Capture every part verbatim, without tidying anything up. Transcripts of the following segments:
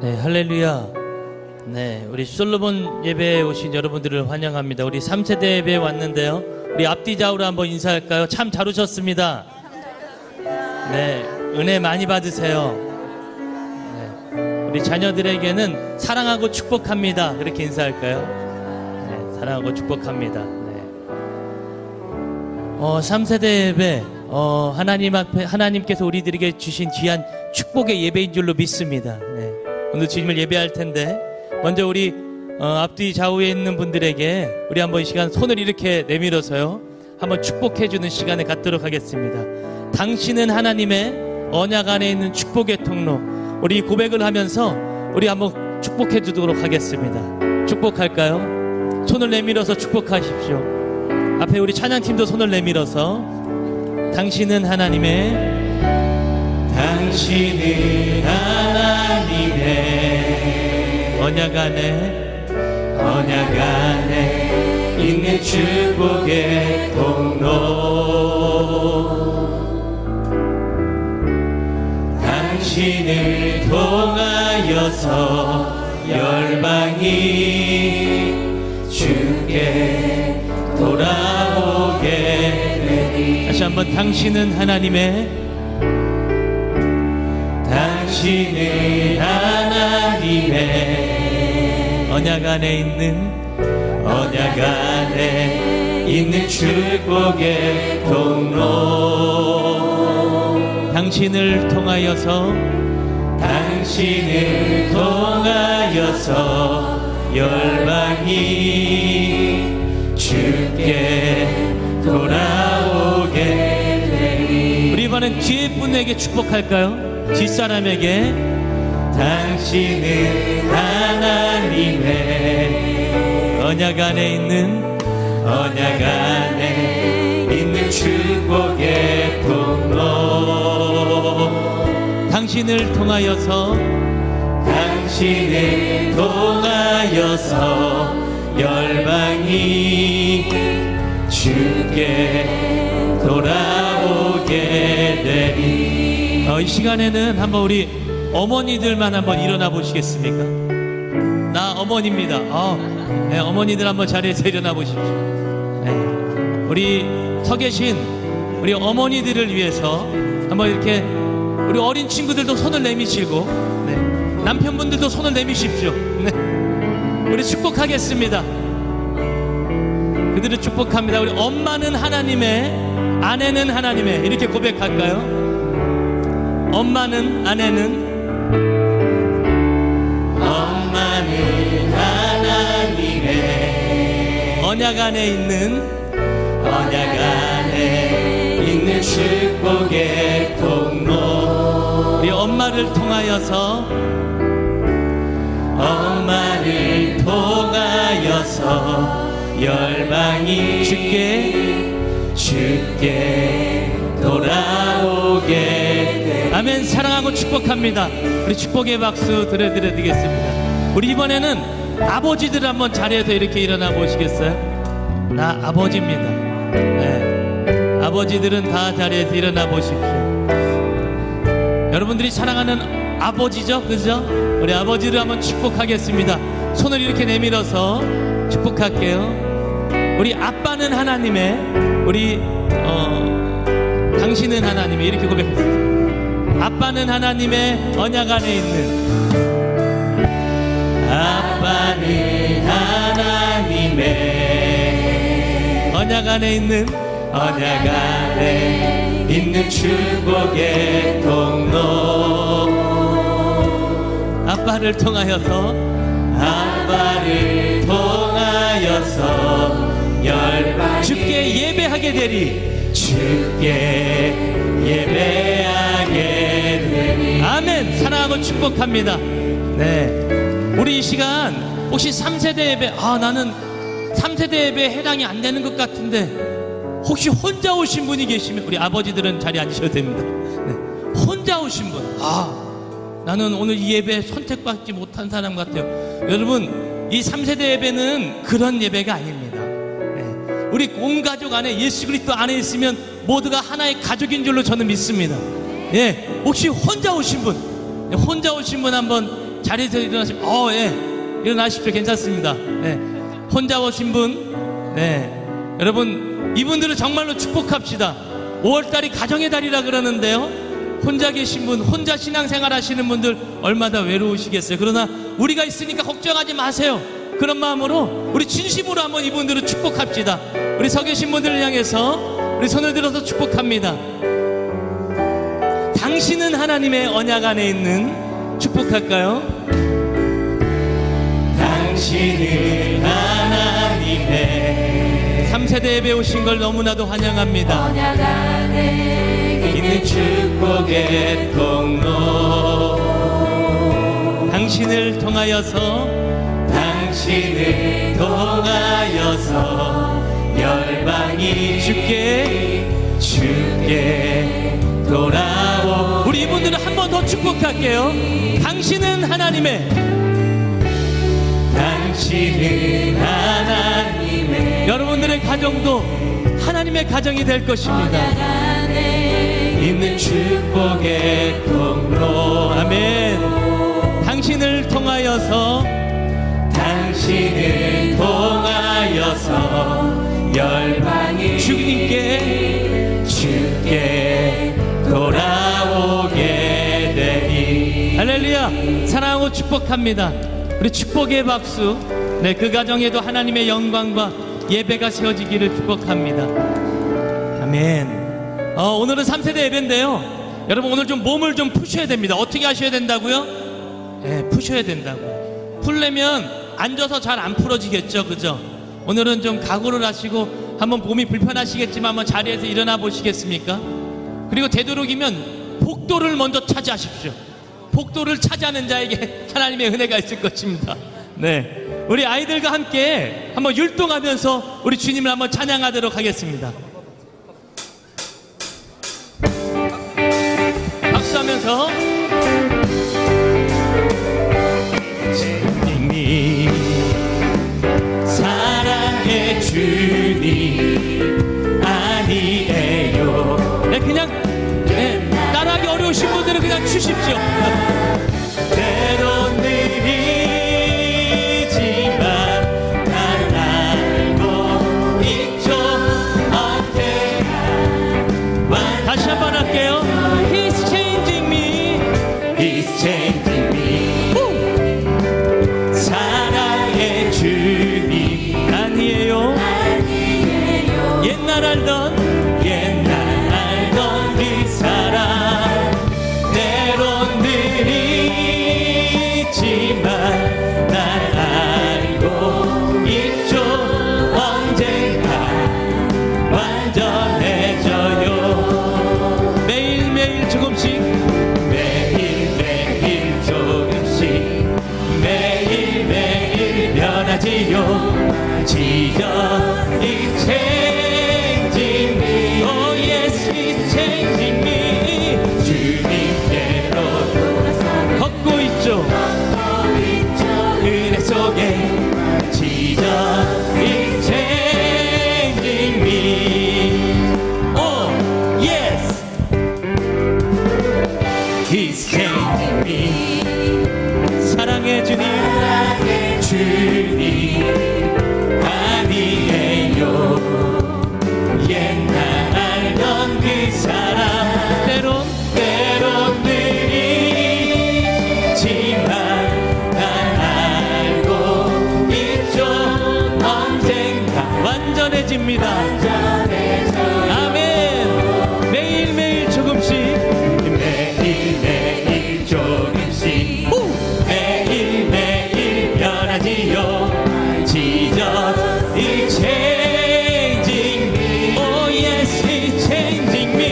네, 할렐루야. 네, 우리 솔로몬 예배에 오신 여러분들을 환영합니다. 우리 삼 세대 예배에 왔는데요. 우리 앞뒤 좌우로 한번 인사할까요? 참 잘 오셨습니다. 네, 은혜 많이 받으세요. 네, 우리 자녀들에게는 사랑하고 축복합니다. 그렇게 인사할까요? 네, 사랑하고 축복합니다. 네. 어, 삼 세대 예배, 어, 하나님 앞에, 하나님께서 우리들에게 주신 귀한 축복의 예배인 줄로 믿습니다. 네. 오늘 주님을 예배할 텐데, 먼저 우리 어, 앞뒤 좌우에 있는 분들에게 우리 한번 이 시간 손을 이렇게 내밀어서요, 한번 축복해주는 시간을 갖도록 하겠습니다. 당신은 하나님의 언약 안에 있는 축복의 통로. 우리 고백을 하면서 우리 한번 축복해 주도록 하겠습니다. 축복할까요? 손을 내밀어서 축복하십시오. 앞에 우리 찬양팀도 손을 내밀어서 당신은 하나님의 당신은 하나님의 언약 안에 언약 안에 있는 축복의 통로. 당신을 통하여서 열방이 주께 돌아오게 되리. 다시 한번 당신은 하나님의 당신은 하나님의 언약 안에 있는 언약 안에 있는 축복의 통로. 당신을 통하여서 당신을 통하여서 열방이 주께 돌아오게 되리. 우리 이번엔 뒤에 분에게 축복할까요? 뒷사람에게 당신은 하나님의 언약 안에 있는 언약 안에 있는 축복의 통로. 당신을 통하여서 당신을 통하여서 열방이 주께 돌아오게 되리. 어, 이 시간에는 한번 우리 어머니들만 한번 일어나 보시겠습니까? 나 어머니입니다. 어, 네, 어머니들 한번 자리에서 일어나 보십시오. 네, 우리 서 계신 우리 어머니들을 위해서 한번 이렇게 우리 어린 친구들도 손을 내미시고, 네, 남편분들도 손을 내미십시오. 네, 우리 축복하겠습니다. 그들을 축복합니다. 우리 엄마는 하나님의, 아내는 하나님의, 이렇게 고백할까요? 엄마는, 아내는, 엄마는 하나님의 언약 안에 있는 언약 안에 있는 축복의 통로. 우리 엄마를 통하여서 엄마를 통하여서 열방이 주께 주께 돌아오게 돼. 아멘. 사랑하고 축복합니다. 우리 축복의 박수 드려드려 드리겠습니다. 우리 이번에는 아버지들 한번 자리에서 이렇게 일어나 보시겠어요? 나 아버지입니다. 네, 아버지들은 다 자리에서 일어나 보십시오. 여러분들이 사랑하는 아버지죠, 그죠? 우리 아버지를 한번 축복하겠습니다. 손을 이렇게 내밀어서 축복할게요. 우리 아빠는 하나님의, 우리 어, 당신은 하나님의, 이렇게 고백했습니다. 아빠는 하나님의 언약 안에 있는, 아빠는 하나님의 언약 안에 있는 언약 안에 있는 축복의 통로. 아빠를 통하여서 아빠를 통하여서 열방 주께 예배하게 되리. 주께 예배하게 되리. 아멘. 사랑하고 축복합니다. 네, 우리 이 시간 혹시 삼 세대 예배, 아 나는 삼 세대 예배에 해당이 안 되는 것 같은데, 혹시 혼자 오신 분이 계시면 우리 아버지들은 자리에 앉으셔도 됩니다. 네, 혼자 오신 분, 아 나는 오늘 이 예배에 선택받지 못한 사람 같아요. 여러분, 이 삼 세대 예배는 그런 예배가 아닙니다. 네, 우리 온 가족 안에 예수 그리스도 안에 있으면 모두가 하나의 가족인 줄로 저는 믿습니다. 예, 혹시 혼자 오신 분, 혼자 오신 분 한번 자리에서 일어나시면, 어, 예, 일어나십시오. 괜찮습니다. 네. 혼자 오신 분, 네. 여러분, 이분들은 정말로 축복합시다. 오월달이 가정의 달이라 그러는데요. 혼자 계신 분, 혼자 신앙생활 하시는 분들 얼마나 외로우시겠어요. 그러나 우리가 있으니까 걱정하지 마세요. 그런 마음으로 우리 진심으로 한번 이분들을 축복합시다. 우리 서 계신 분들을 향해서 우리 손을 들어서 축복합니다. 당신은 하나님의 언약 안에 있는, 축복할까요? 당신은 하나님의 삼 세대 예배 오신 걸 너무나도 환영합니다. 언약 안에 있는 축복의 통로, 당신을 통하여서 당신을 통하여서 열방이 주께 주께 돌아오. 우리 이분들은 한 번 더 축복할게요. 당신은 하나님의, 당신은 하나님의, 여러분들의 가정도 하나님의 가정이 될 것입니다. 있는 축복의 통로. 아멘. 당신을 통하여서 당신을 통하여서 열방이 주님께 주께 돌아오게 되니. 할렐루야. 사랑하고 축복합니다. 우리 축복의 박수. 네, 그 가정에도 하나님의 영광과 예배가 세워지기를 축복합니다. 아멘. 어, 오늘은 삼 세대 예배인데요, 여러분 오늘 좀 몸을 좀 푸셔야 됩니다. 어떻게 하셔야 된다고요? 네, 푸셔야 된다고. 풀려면 앉아서 잘 안 풀어지겠죠, 그죠? 오늘은 좀 각오를 하시고 한번 몸이 불편하시겠지만 한번 자리에서 일어나 보시겠습니까? 그리고 되도록이면 복도를 먼저 차지하십시오. 복도를 차지하는 자에게 하나님의 은혜가 있을 것입니다. 네, 우리 아이들과 함께 한번 율동하면서 우리 주님을 한번 찬양하도록 하겠습니다. 박수하면서 주님이 사랑해 주님 아니에요. 네, 그냥 네, 따라하기 어려우신 분들은 그냥 추십시오. 때론 느리지만 난 알고 있죠. 언제나. 다시 한번 할게요. He's changing me. He's changing me. 오! 사랑해 주님 아니에요. 아니에요. 옛날 알던 옛날 알던 그 사랑 때론 느리지만 날 알고 있죠. 언젠가 완전해져요. 매일매일 조금씩 매일매일 조금씩 매일매일 변하지요. 지저 It's changing me. Oh yes, It's changing me. 주님께로 걷고 있죠. 은혜 속에 지저 It's changing me. Oh yes, He's changing me. 사랑해 주님 주님 아니에요. 옛날 알던 그 사람 때론 때론 느리지만 날 알고 있죠. 언젠가 완전해집니다. 아멘. 매일매일 조금씩 매일매일 조금씩 매일매일 변하지요. 지저 It's changing me. Oh yes, It's changing me.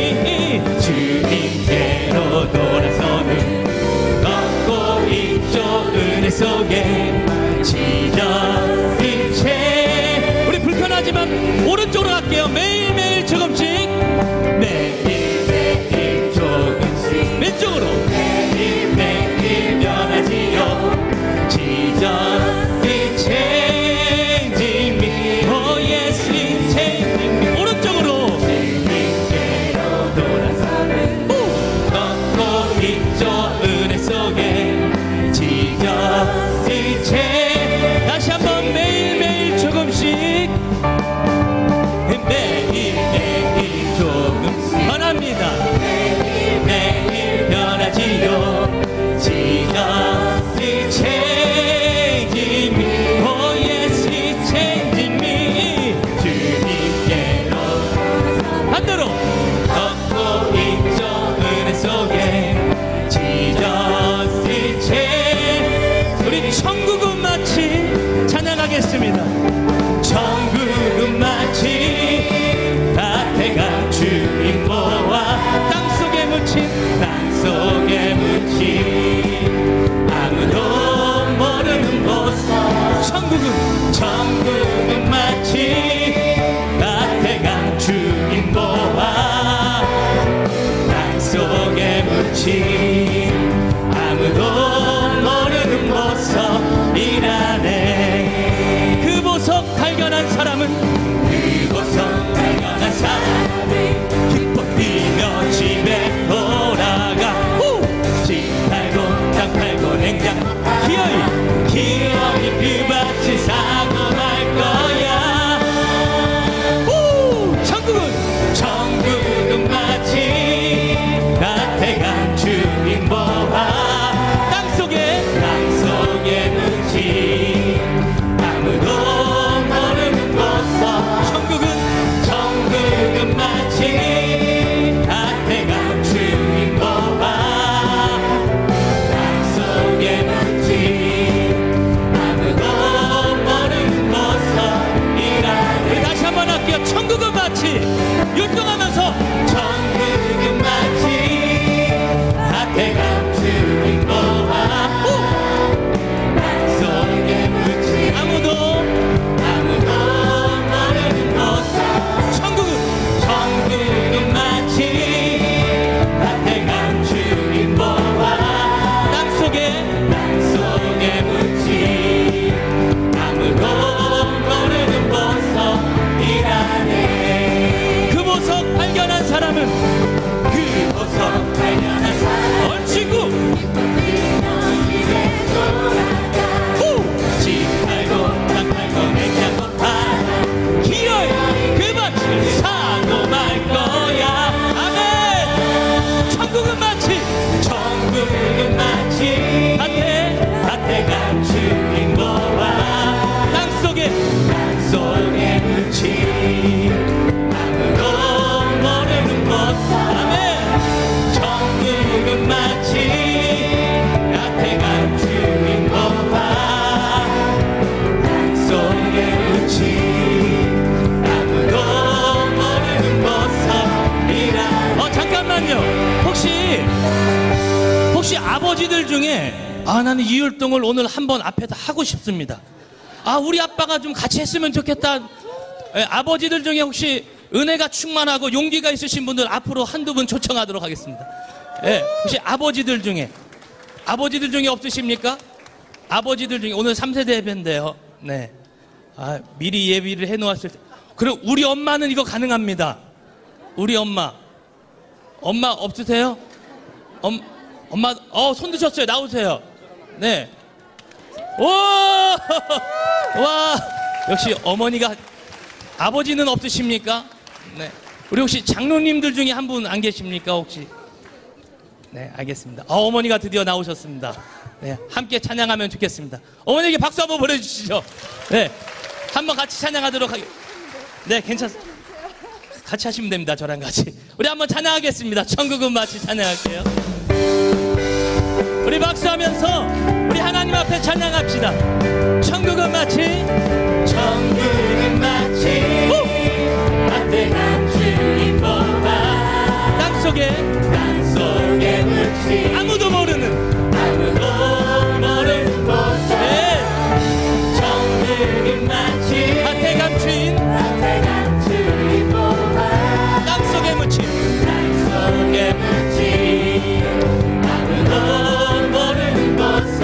주님께로 돌아서는 걷고 있죠. 은혜 속에 지저 It's changing. 우리 불편하지만 오른쪽으로 갈게요. 매일매일 조금씩 매일매일 조금씩 왼쪽으로 매일매일 변하지요. 지저 It's changing me. Oh yes, It's changing me. 오른쪽으로 주님께로 돌아서는 걷고 있죠. 은혜 속에 지저 나가겠습니다. 천국은 마치 밭에 간 주인 보아 땅속에 묻힌 땅속에 묻힌 아무도 모르는 곳. 천국은 천국은 마치 밭에 간 주인 보아 땅속에 묻힌 아무도 모르는 보석이라네. 그 보석 발견한 사람은 그 보석 발견한 사람은 기뻐 뛰며 집에 돌아가. 오! 집 팔고 땅 팔고 냉장 기어이 기어이 그 밭을 사고 말 거야. 오! 천국은 천국은 마치 밭에 간 주인 보아 땅속에 땅속에 묻힌 아무도 모르는 보석. 천국은 천국은 마치 밭에 간 주인 보아 땅속에 묻힌 아무도 모르는 보석이라네. 우리 다시 한번 할게요. 천국은 마치 율동하면서 천국은 마치 밭에 간 주인 보아 땅속에 묻힌 아무도 아무도 모르는 보석. 천국은 천국은 마치 밭에 간 주인 보아 땅속에 땅속에 묻힌 아무도 모르는 보석이라네. 그 보석 발견한 사람은 그 보석 발견한 사람 얼치고 후! 집 팔고 땅 팔고 냉장고 팔아 기어이 그 밭을 사고 말 거야. 아멘. 천국은 마치 천국은 마치 밭에 밭에 간 주인 보아 땅속에 땅속에 묻힌 아무도 모르는 보석. 아멘. 천국은 마치 밭에 간 주인 보아 땅속에 묻힌 아무도 모르는 보석이라. 어 잠깐만요. 혹시 혹시 아버지들 중에 아 나는 이 율동을 오늘 한번 앞에다 하고 싶습니다. 아 우리 아빠가 좀 같이 했으면 좋겠다. 예, 아버지들 중에 혹시 은혜가 충만하고 용기가 있으신 분들 앞으로 한두 분 초청하도록 하겠습니다. 예, 혹시 아버지들 중에 아버지들 중에 없으십니까? 아버지들 중에 오늘 삼 세대 예배인데요. 네, 아, 미리 예비를 해놓았을 때. 그리고 우리 엄마는 이거 가능합니다. 우리 엄마 엄마 없으세요? 엄, 엄마 어, 손 드셨어요. 나오세요. 네. 오! 와! 역시 어머니가. 아버지는 없으십니까? 네. 우리 혹시 장로님들 중에 한 분 안 계십니까? 혹시? 네, 알겠습니다. 어, 어머니가 드디어 나오셨습니다. 네, 함께 찬양하면 좋겠습니다. 어머니에게 박수 한번 보내주시죠. 네, 한번 같이 찬양하도록 하겠습니다. 네, 괜찮습니다. 같이 하시면 됩니다. 저랑 같이. 우리 한번 찬양하겠습니다. 천국은 마치 찬양할게요. 우리 박수하면서 우리 하나님 앞에 찬양합시다. 천국은 마치 천국은 마치 밭에 간 주인 보아 땅속에 땅속에 묻힌 아무도 모르는 아무도 모르는 보석. 네. 천국은 마치 밭에 간 주인 밭에 간 주인 보아 땅속에 묻힌 땅속에 묻힌 아무도 모르는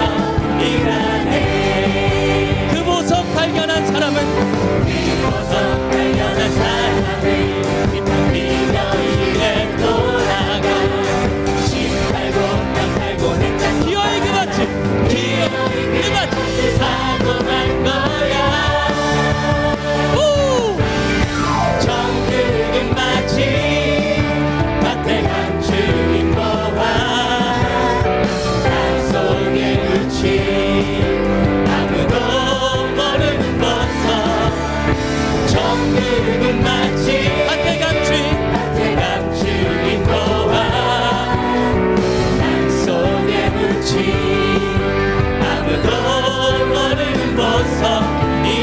보석이라네. 그 보석 발견한 사람은 그 보석 발견한 사람은 기뻐 뛰며 집에 돌아가. 집 팔고 땅 팔고 냉장 기어이 그 밭을 기어이 그 밭을 사고 말 거야. 우! 천국은 마치 밭에 간 주인 보아 땅속에 묻힌 아무도 모르는 보석. 천국은 마치 밭에 간 주인 밭에 간 주인 보아 땅속에 묻힌 아무도 모르는 보석이라네.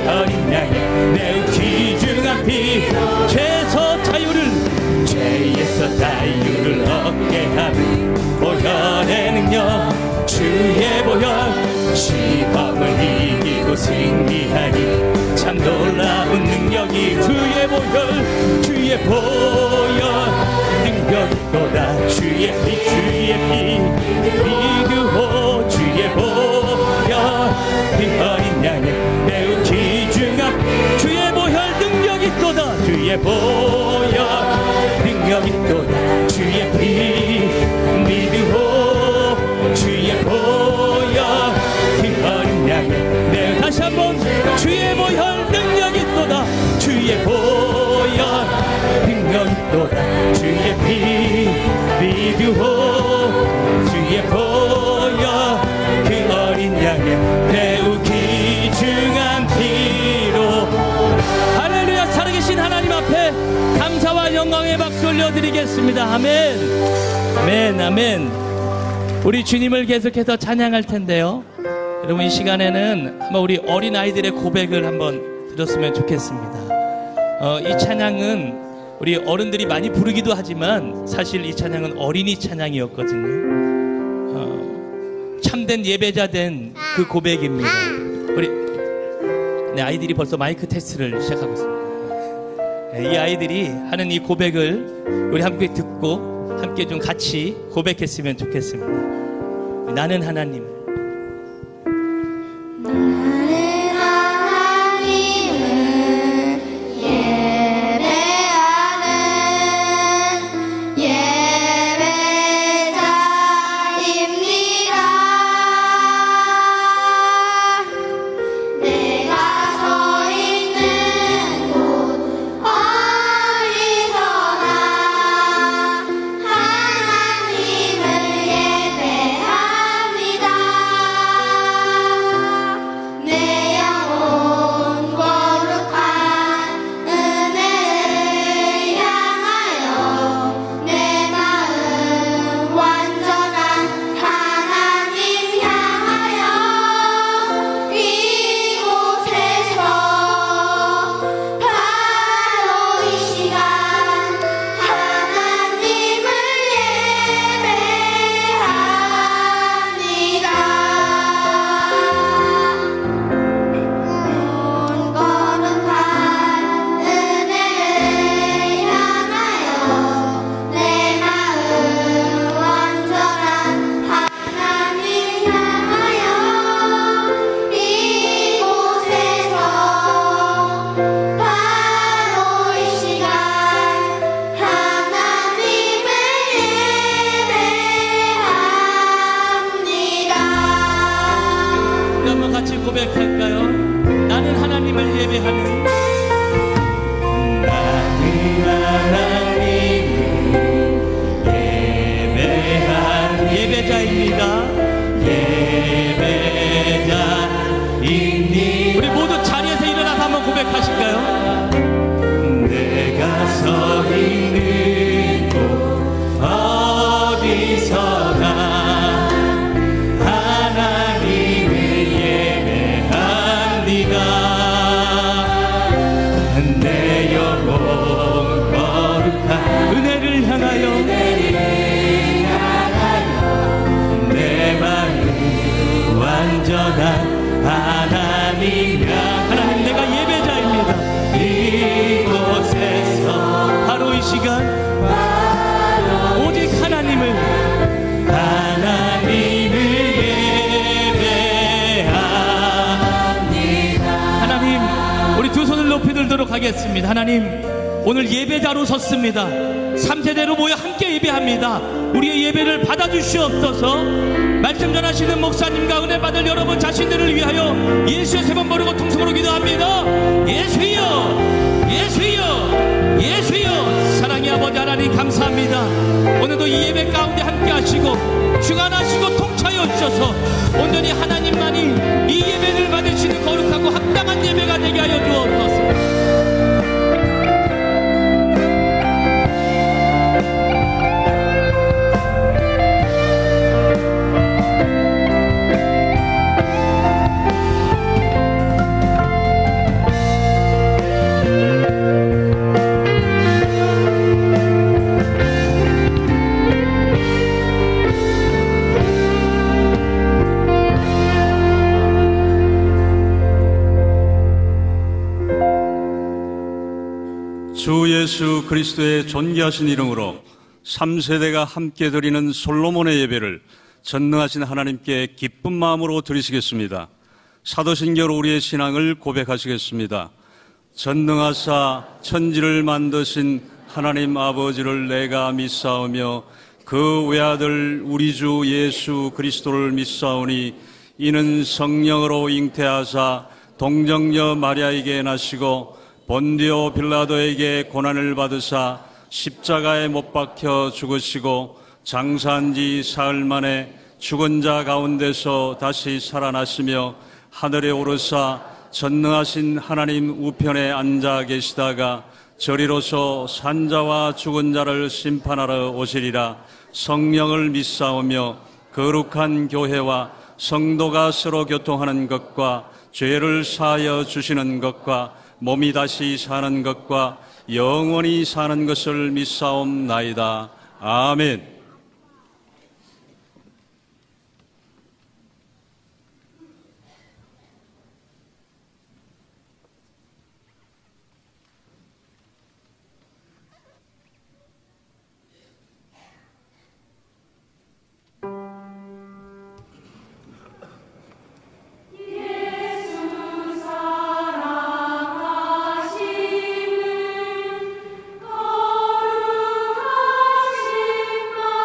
어린 양의 매우 귀중한 피 죄에서 자유를 죄에서 자유를 얻게 하는 보혈의 능력 주의 보혈 시험을 이기고 승리하니 참 놀라운 능력이 주의 보혈 주의 보혈 능력이도다 주의 피 주의 피 비교호 주의 보혈 피 어린 양의 매우 귀중한 주의 보혈 능력이도다 주의 보혈 능력이도다 주의 피 비교호 주의 보혈 피 어린 양의 매우 다시 한번 주의 보혈 능력이도다 주의 보혈 능력이도다 주의 피 비교호 주의 보혈 그 어린 양의 매우 귀중한 피로 할렐루야. 살아계신 하나님 앞에 감사와 영광의 박수 올려드리겠습니다. 아멘 아멘 아멘. 우리 주님을 계속해서 찬양할 텐데요, 여러분 이 시간에는 한번 우리 어린아이들의 고백을 한번 들었으면 좋겠습니다. 어, 이 찬양은 우리 어른들이 많이 부르기도 하지만 사실 이 찬양은 어린이 찬양이었거든요. 어, 참된 예배자 된 그 고백입니다. 우리 네, 아이들이 벌써 마이크 테스트를 시작하고 있습니다. 네, 이 아이들이 하는 이 고백을 우리 함께 듣고 함께 좀 같이 고백했으면 좋겠습니다. 나는 하나님을 고백할까요? 나는 하나님을 예배하는 나는 하나님을 예배하는 예배자입니다. 예배자입니다. 우리 모두 자리에서 일어나서 한번 고백하실까요? 내가 서 있는 곳 어디서나 내 영혼 거룩한 은혜를 향하여 내 마음 완전한 하나님 하나님 내가 예배자입니다. 이곳에서 바로 이 시간 오직 하나님을 하나님을 예배합니다. 하나님 우리 두 손을 높이 들도록 하겠습니다. 하나님 오늘 예배자로 섰습니다. 삼 세대로 모여 함께 예배합니다. 우리의 예배를 받아주시옵소서. 말씀 전하시는 목사님과 은혜 받을 여러분 자신들을 위하여 예수의 세 번 부르고 통성으로 기도합니다. 예수여 예수여 예수여. 사랑의 아버지 하나님 감사합니다. 오늘도 이 예배 가운데 함께 하시고 주관하시고 통차여 주셔서 온전히 하나님만이 이 예배를 받으시는 거룩하고 합당한 예배가 되게 하여 주옵소서. 예수 그리스도의 존귀하신 이름으로 삼 세대가 함께 드리는 솔로몬의 예배를 전능하신 하나님께 기쁜 마음으로 드리시겠습니다. 사도신경으로 우리의 신앙을 고백하시겠습니다. 전능하사 천지를 만드신 하나님 아버지를 내가 믿사오며 그 외아들 우리 주 예수 그리스도를 믿사오니 이는 성령으로 잉태하사 동정녀 마리아에게 나시고 본디오 빌라도에게 고난을 받으사 십자가에 못 박혀 죽으시고 장사한 지 사흘 만에 죽은 자 가운데서 다시 살아나시며 하늘에 오르사 전능하신 하나님 우편에 앉아 계시다가 저리로서 산자와 죽은 자를 심판하러 오시리라. 성령을 믿사오며 거룩한 교회와 성도가 서로 교통하는 것과 죄를 사하여 주시는 것과 몸이 다시 사는 것과 영원히 사는 것을 믿사옵나이다. 아멘. 거룩하신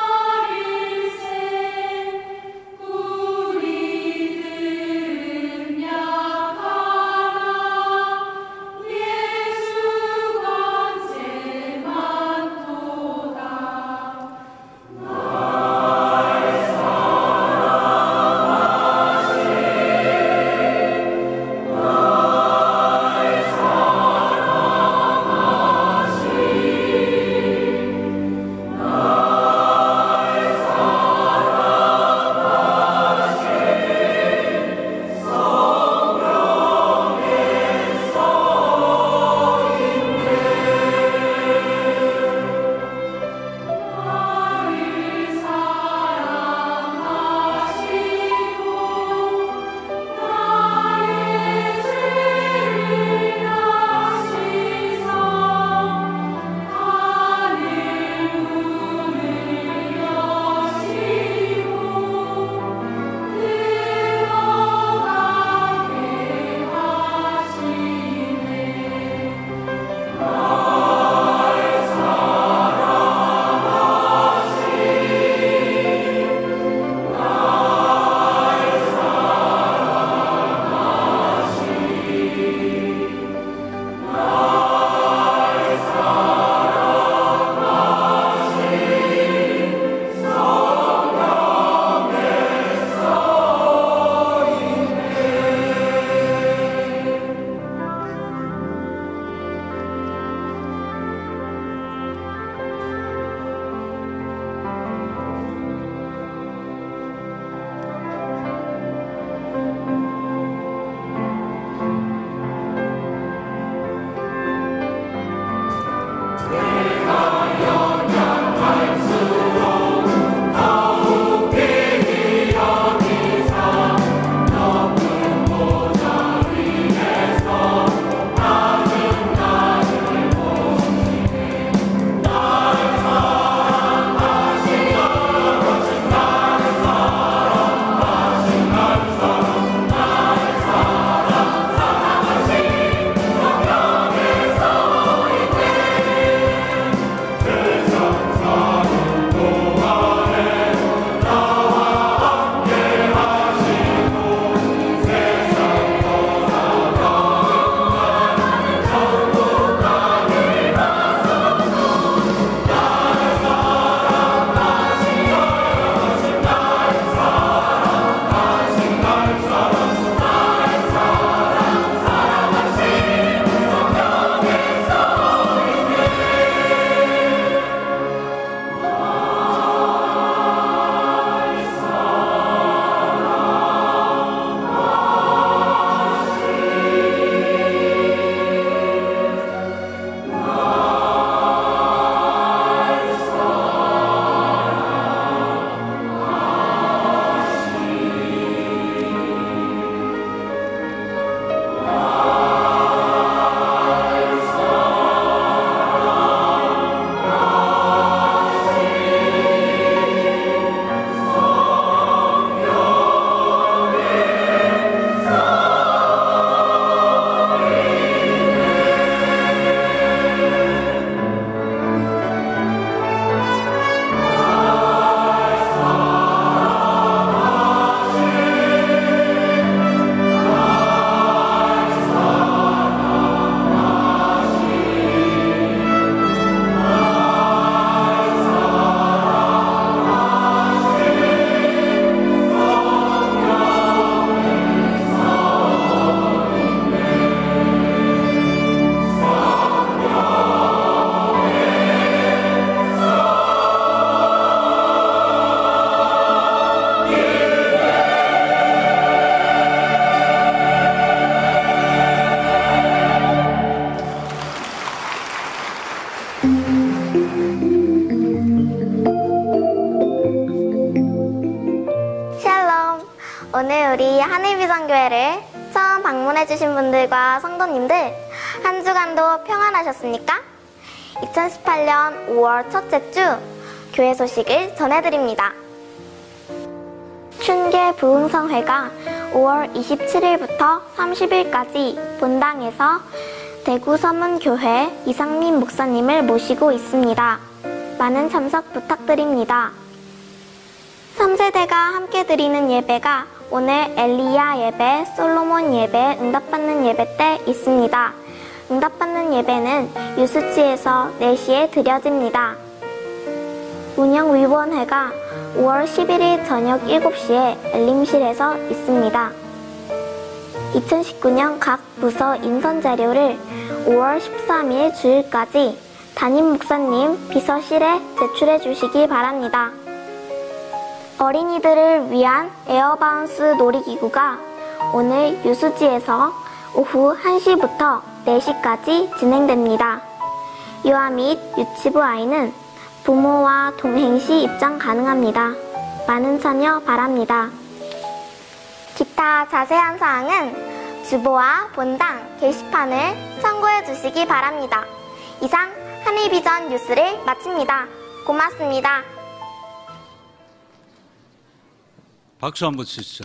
오늘 우리 하늘비전교회를 처음 방문해주신 분들과 성도님들 한 주간도 평안하셨습니까? 이천십팔 년 오월 첫째 주 교회 소식을 전해드립니다. 춘계 부흥성회가 오월 이십칠일부터 삼십일까지 본당에서 대구 서문교회 이상민 목사님을 모시고 있습니다. 많은 참석 부탁드립니다. 삼 세대가 함께 드리는 예배가 오늘 엘리야 예배, 솔로몬 예배, 응답받는 예배 때 있습니다. 응답받는 예배는 유수지에서 네 시에 드려집니다. 운영위원회가 오월 십일일 저녁 일곱 시에 엘림실에서 있습니다. 이천십구 년 각 부서 인선 자료를 오월 십삼일 주일까지 담임 목사님 비서실에 제출해 주시기 바랍니다. 어린이들을 위한 에어바운스 놀이기구가 오늘 유수지에서 오후 한 시부터 네 시까지 진행됩니다. 유아 및 유치부 아이는 부모와 동행 시 입장 가능합니다. 많은 참여 바랍니다. 기타 자세한 사항은 주보와 본당 게시판을 참고해 주시기 바랍니다. 이상 하늘비전 뉴스를 마칩니다. 고맙습니다. 박수 한번 치시죠.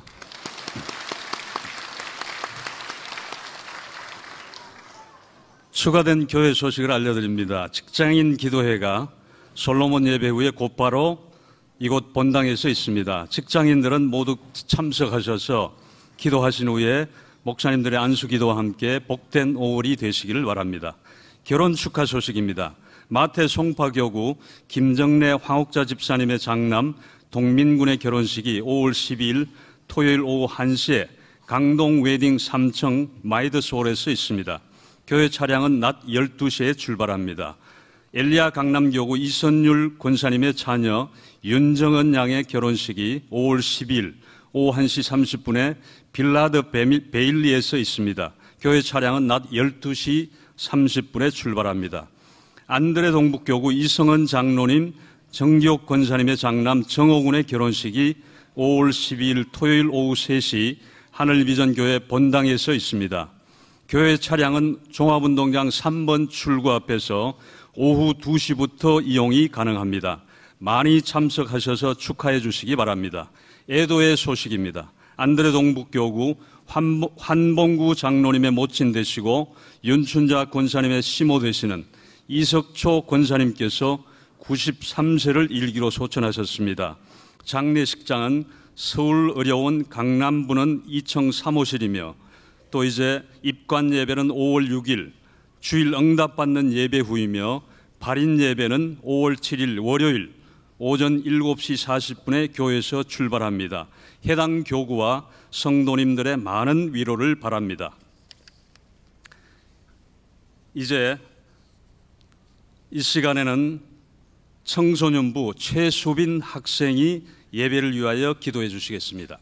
추가된 교회 소식을 알려드립니다. 직장인 기도회가 솔로몬 예배 후에 곧바로 이곳 본당에서 있습니다. 직장인들은 모두 참석하셔서 기도하신 후에 목사님들의 안수기도와 함께 복된 오월이 되시기를 바랍니다. 결혼 축하 소식입니다. 마태 송파교구 김정래 황옥자 집사님의 장남 동민군의 결혼식이 오월 십이일 토요일 오후 한 시에 강동 웨딩 삼 층 마이드스홀에서 있습니다. 교회 차량은 낮 열두 시에 출발합니다. 엘리야 강남교구 이선율 권사님의 자녀 윤정은 양의 결혼식이 오월 십이일 오후 한 시 삼십 분에 빌라드 베일리에서 있습니다. 교회 차량은 낮 열두 시 삼십 분에 출발합니다. 안드레 동북교구 이성은 장로님 정기옥 권사님의 장남 정호군의 결혼식이 오월 십이일 토요일 오후 세 시 하늘비전교회 본당에서 있습니다. 교회 차량은 종합운동장 삼 번 출구 앞에서 오후 두 시부터 이용이 가능합니다. 많이 참석하셔서 축하해 주시기 바랍니다. 애도의 소식입니다. 안드레 동북교구 환봉구 장로님의 모친 되시고 윤춘자 권사님의 시모 되시는 이석초 권사님께서 구십삼 세를 일기로 소천하셨습니다. 장례식장은 서울의료원 강남부는 이 층 사무실이며 또 이제 입관 예배는 오월 육일 주일 응답받는 예배 후이며 발인 예배는 오월 칠일 월요일 오전 일곱 시 사십 분에 교회에서 출발합니다. 해당 교구와 성도님들의 많은 위로를 바랍니다. 이제 이 시간에는 청소년부 최수빈 학생이 예배를 위하여 기도해 주시겠습니다.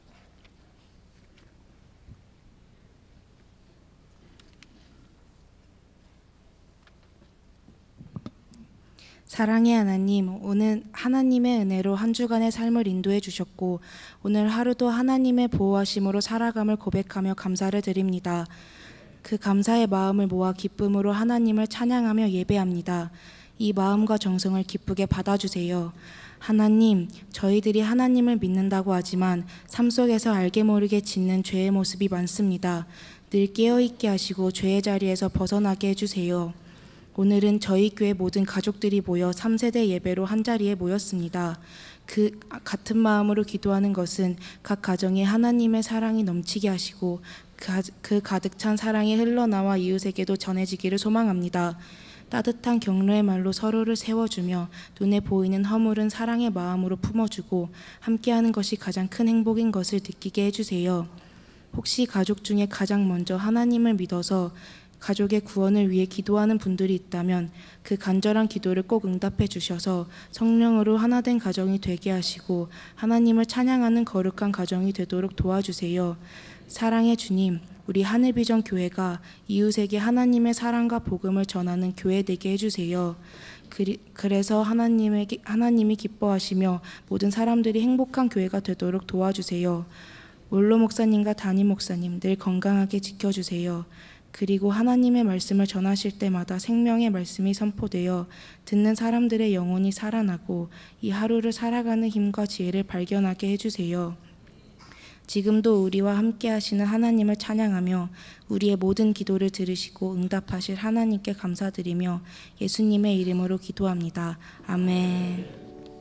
사랑의 하나님, 오늘 하나님의 은혜로 한 주간의 삶을 인도해 주셨고 오늘 하루도 하나님의 보호하심으로 살아감을 고백하며 감사를 드립니다. 그 감사의 마음을 모아 기쁨으로 하나님을 찬양하며 예배합니다. 이 마음과 정성을 기쁘게 받아주세요. 하나님, 저희들이 하나님을 믿는다고 하지만 삶 속에서 알게 모르게 짓는 죄의 모습이 많습니다. 늘 깨어있게 하시고 죄의 자리에서 벗어나게 해주세요. 오늘은 저희 교회 모든 가족들이 모여 삼 세대 예배로 한자리에 모였습니다. 그 같은 마음으로 기도하는 것은 각 가정에 하나님의 사랑이 넘치게 하시고 그 가득 찬 사랑이 흘러나와 이웃에게도 전해지기를 소망합니다. 따뜻한 격려의 말로 서로를 세워주며 눈에 보이는 허물은 사랑의 마음으로 품어주고 함께하는 것이 가장 큰 행복인 것을 느끼게 해주세요. 혹시 가족 중에 가장 먼저 하나님을 믿어서 가족의 구원을 위해 기도하는 분들이 있다면 그 간절한 기도를 꼭 응답해 주셔서 성령으로 하나된 가정이 되게 하시고 하나님을 찬양하는 거룩한 가정이 되도록 도와주세요. 사랑의 주님, 우리 하늘비전 교회가 이웃에게 하나님의 사랑과 복음을 전하는 교회 되게 해주세요. 그리, 그래서 하나님에게, 하나님이 기뻐하시며 모든 사람들이 행복한 교회가 되도록 도와주세요. 몰로 목사님과 담임 목사님 늘 건강하게 지켜주세요. 그리고 하나님의 말씀을 전하실 때마다 생명의 말씀이 선포되어 듣는 사람들의 영혼이 살아나고 이 하루를 살아가는 힘과 지혜를 발견하게 해주세요. 지금도 우리와 함께 하시는 하나님을 찬양하며 우리의 모든 기도를 들으시고 응답하실 하나님께 감사드리며 예수님의 이름으로 기도합니다. 아멘.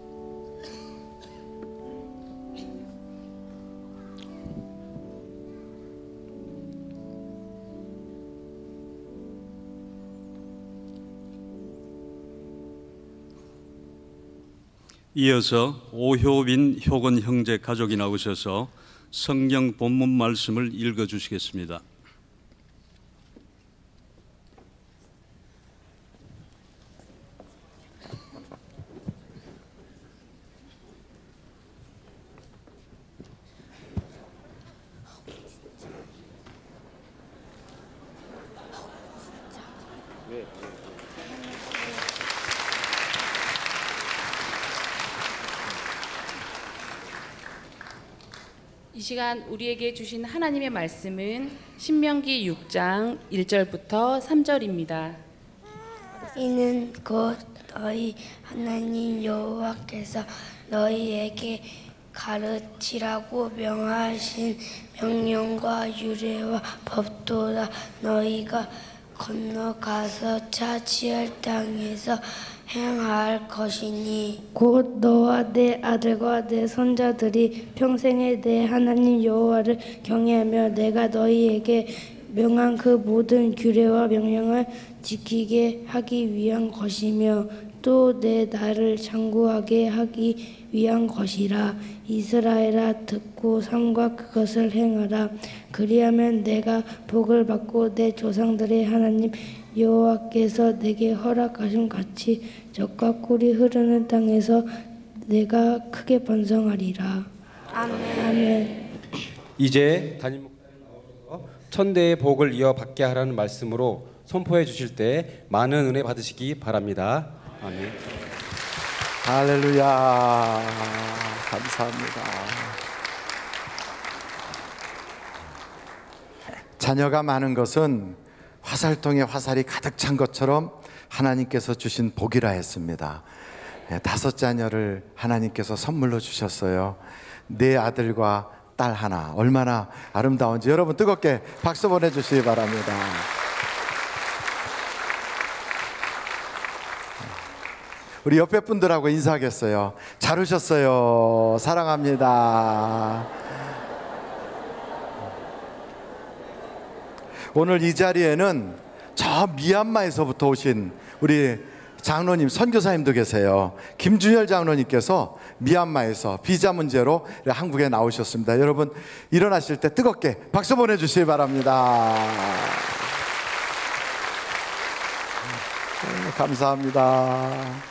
이어서 오효빈 효건 형제 가족이 나오셔서 성경 본문 말씀을 읽어주시겠습니다. 이 시간 우리에게 주신 하나님의 말씀은 신명기 육 장 일 절부터 삼 절입니다. 이는 곧 너희 하나님 여호와께서 너희에게 가르치라고 명하신 명령과 유례와 법도라. 너희가 건너가서 차지할 땅에서 행할 것이니 곧 너와 내 아들과 내 손자들이 평생에 내 하나님 여호와를 경외하며 내가 너희에게 명한 그 모든 규례와 명령을 지키게 하기 위한 것이며 또 내 나를 장구하게 하기 위한 것이라. 이스라엘아 듣고 삼가 그것을 행하라. 그리하면 내가 복을 받고 내 조상들의 하나님 여호와께서 내게 허락하신 같이 젖과 꿀이 흐르는 땅에서 내가 크게 번성하리라. 아멘. 아멘. 이제 담임 목사님 천대의 복을 이어받게 하라는 말씀으로 선포해 주실 때 많은 은혜 받으시기 바랍니다. 아멘. 할렐루야. 감사합니다. 자녀가 많은 것은 화살통에 화살이 가득 찬 것처럼 하나님께서 주신 복이라 했습니다. 다섯 자녀를 하나님께서 선물로 주셨어요. 네 아들과 딸 하나, 얼마나 아름다운지 여러분 뜨겁게 박수 보내주시기 바랍니다. 우리 옆에 분들하고 인사하겠어요. 잘 오셨어요. 사랑합니다. 오늘 이 자리에는 저 미얀마에서부터 오신 우리 장로님, 선교사님도 계세요. 김준열 장로님께서 미얀마에서 비자 문제로 한국에 나오셨습니다. 여러분 일어나실 때 뜨겁게 박수 보내주시기 바랍니다. 네, 감사합니다.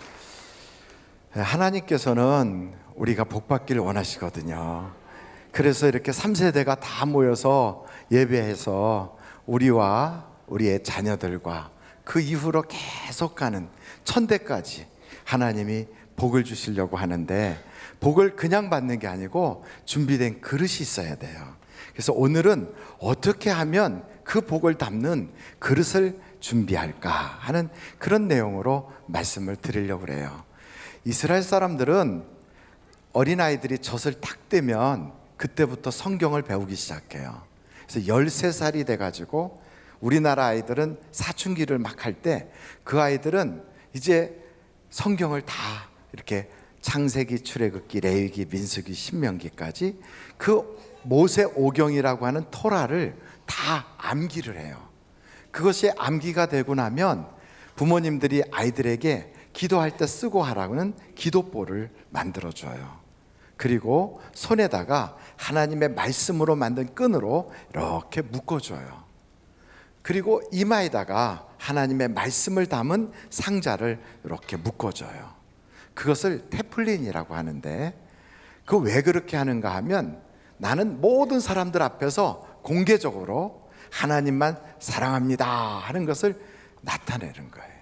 하나님께서는 우리가 복받기를 원하시거든요. 그래서 이렇게 삼 세대가 다 모여서 예배해서 우리와 우리의 자녀들과 그 이후로 계속 가는 천대까지 하나님이 복을 주시려고 하는데, 복을 그냥 받는 게 아니고 준비된 그릇이 있어야 돼요. 그래서 오늘은 어떻게 하면 그 복을 담는 그릇을 준비할까 하는 그런 내용으로 말씀을 드리려고 그래요. 이스라엘 사람들은 어린아이들이 젖을 딱 떼면 그때부터 성경을 배우기 시작해요. 그래서 열세 살이 돼가지고 우리나라 아이들은 사춘기를 막 할 때 그 아이들은 이제 성경을 다 이렇게 창세기, 출애굽기, 레위기, 민수기, 신명기까지 그 모세오경이라고 하는 토라를 다 암기를 해요. 그것이 암기가 되고 나면 부모님들이 아이들에게 기도할 때 쓰고 하라고는 기도보를 만들어줘요. 그리고 손에다가 하나님의 말씀으로 만든 끈으로 이렇게 묶어줘요. 그리고 이마에다가 하나님의 말씀을 담은 상자를 이렇게 묶어줘요. 그것을 테플린이라고 하는데, 그 왜 그렇게 하는가 하면 나는 모든 사람들 앞에서 공개적으로 하나님만 사랑합니다 하는 것을 나타내는 거예요.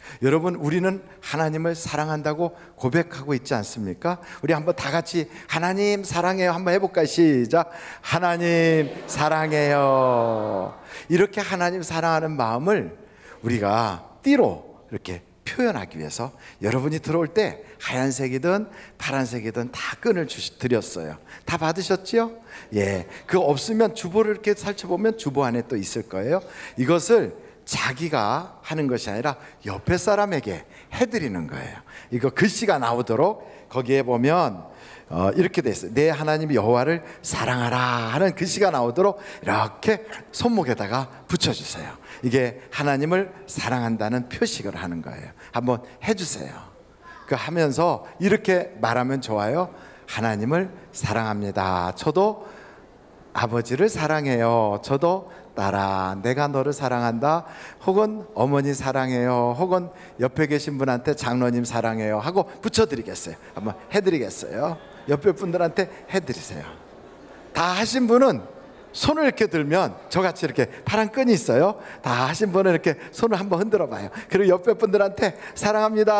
여러분, 우리는 하나님을 사랑한다고 고백하고 있지 않습니까? 우리 한번 다 같이 하나님 사랑해요 한번 해볼까요? 시작. 하나님 사랑해요. 이렇게 하나님 사랑하는 마음을 우리가 띠로 이렇게 표현하기 위해서 여러분이 들어올 때 하얀색이든 파란색이든 다 끈을 주시, 드렸어요. 다 받으셨죠? 예, 그거 없으면 주보를 이렇게 살펴보면 주보 안에 또 있을 거예요. 이것을 자기가 하는 것이 아니라 옆에 사람에게 해드리는 거예요. 이거 글씨가 나오도록 거기에 보면 어, 이렇게 돼 있어요. 내 하나님 여호와를 사랑하라 하는 글씨가 나오도록 이렇게 손목에다가 붙여주세요. 이게 하나님을 사랑한다는 표식을 하는 거예요. 한번 해주세요. 그 하면서 이렇게 말하면 좋아요. 하나님을 사랑합니다. 저도 아버지를 사랑해요. 저도 딸아 내가 너를 사랑한다. 혹은 어머니 사랑해요. 혹은 옆에 계신 분한테 장로님 사랑해요 하고 붙여드리겠어요. 한번 해드리겠어요. 옆에 분들한테 해드리세요. 다 하신 분은 손을 이렇게 들면 저같이 이렇게 파란 끈이 있어요. 다 하신 분은 이렇게 손을 한번 흔들어 봐요. 그리고 옆에 분들한테 사랑합니다.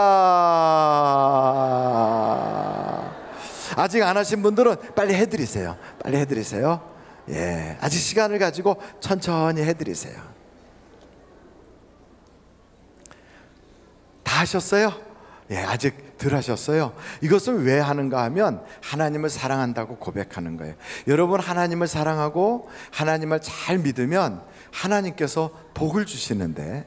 아직 안 하신 분들은 빨리 해드리세요. 빨리 해드리세요. 예, 아직 시간을 가지고 천천히 해드리세요. 다 하셨어요? 예, 아직 덜 하셨어요. 이것을 왜 하는가 하면 하나님을 사랑한다고 고백하는 거예요. 여러분, 하나님을 사랑하고 하나님을 잘 믿으면 하나님께서 복을 주시는데,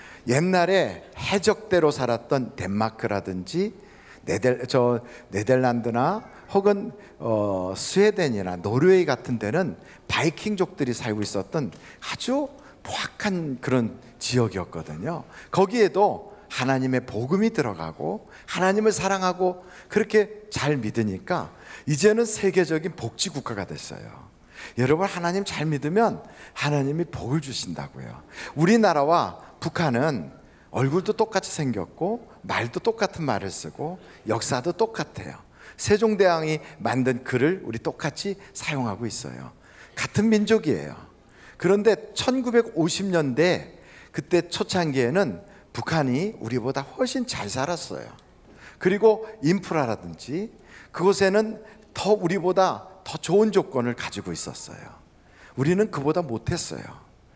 옛날에 해적대로 살았던 덴마크라든지 네덜, 저 네덜란드나 혹은 어, 스웨덴이나 노르웨이 같은 데는 바이킹족들이 살고 있었던 아주 포악한 그런 지역이었거든요. 거기에도 하나님의 복음이 들어가고 하나님을 사랑하고 그렇게 잘 믿으니까 이제는 세계적인 복지 국가가 됐어요. 여러분, 하나님 잘 믿으면 하나님이 복을 주신다고요. 우리나라와 북한은 얼굴도 똑같이 생겼고 말도 똑같은 말을 쓰고 역사도 똑같아요. 세종대왕이 만든 글을 우리 똑같이 사용하고 있어요. 같은 민족이에요. 그런데 천구백오십 년대 그때 초창기에는 북한이 우리보다 훨씬 잘 살았어요. 그리고 인프라라든지 그곳에는 더 우리보다 더 좋은 조건을 가지고 있었어요. 우리는 그보다 못했어요.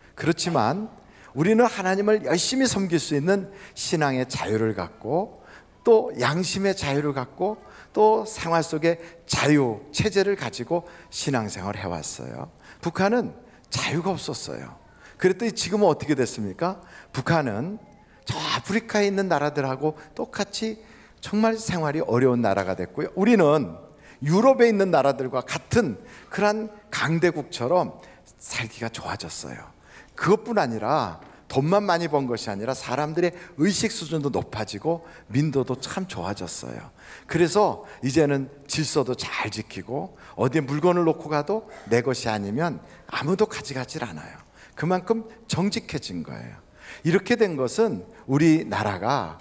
그렇지만 우리는 하나님을 열심히 섬길 수 있는 신앙의 자유를 갖고 또 양심의 자유를 갖고 또 생활 속에 자유 체제를 가지고 신앙생활을 해왔어요. 북한은 자유가 없었어요. 그랬더니 지금은 어떻게 됐습니까? 북한은 저 아프리카에 있는 나라들하고 똑같이 정말 생활이 어려운 나라가 됐고요. 우리는 유럽에 있는 나라들과 같은 그런 강대국처럼 살기가 좋아졌어요. 그것뿐 아니라 돈만 많이 번 것이 아니라 사람들의 의식 수준도 높아지고 민도도 참 좋아졌어요. 그래서 이제는 질서도 잘 지키고 어디에 물건을 놓고 가도 내 것이 아니면 아무도 가져가질 않아요. 그만큼 정직해진 거예요. 이렇게 된 것은 우리나라가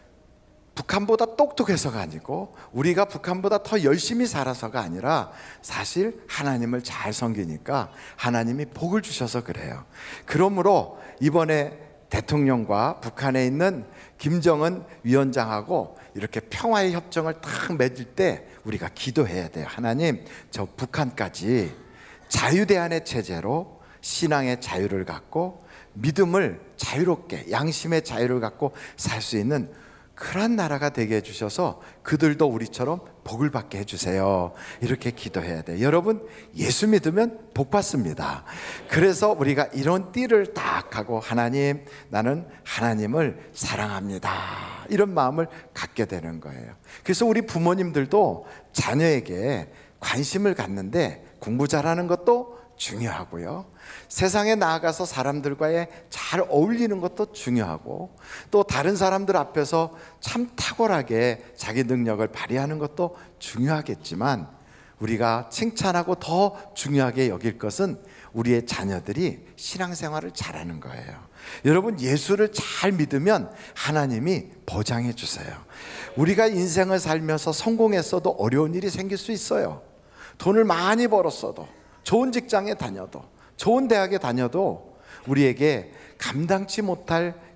북한보다 똑똑해서가 아니고 우리가 북한보다 더 열심히 살아서가 아니라 사실 하나님을 잘 섬기니까 하나님이 복을 주셔서 그래요. 그러므로 이번에 대통령과 북한에 있는 김정은 위원장하고 이렇게 평화의 협정을 딱 맺을 때 우리가 기도해야 돼요. 하나님, 저 북한까지 자유대안의 체제로 신앙의 자유를 갖고 믿음을 자유롭게 양심의 자유를 갖고 살 수 있는 그런 나라가 되게 해주셔서 그들도 우리처럼 복을 받게 해주세요. 이렇게 기도해야 돼요. 여러분, 예수 믿으면 복 받습니다. 그래서 우리가 이런 띠를 딱 하고 하나님, 나는 하나님을 사랑합니다, 이런 마음을 갖게 되는 거예요. 그래서 우리 부모님들도 자녀에게 관심을 갖는데 공부 잘하는 것도 중요하고요, 세상에 나아가서 사람들과의 잘 어울리는 것도 중요하고 또 다른 사람들 앞에서 참 탁월하게 자기 능력을 발휘하는 것도 중요하겠지만 우리가 칭찬하고 더 중요하게 여길 것은 우리의 자녀들이 신앙생활을 잘하는 거예요. 여러분, 예수를 잘 믿으면 하나님이 보장해 주세요. 우리가 인생을 살면서 성공했어도 어려운 일이 생길 수 있어요. 돈을 많이 벌었어도, 좋은 직장에 다녀도, 좋은 대학에 다녀도 우리에게 감당치 못할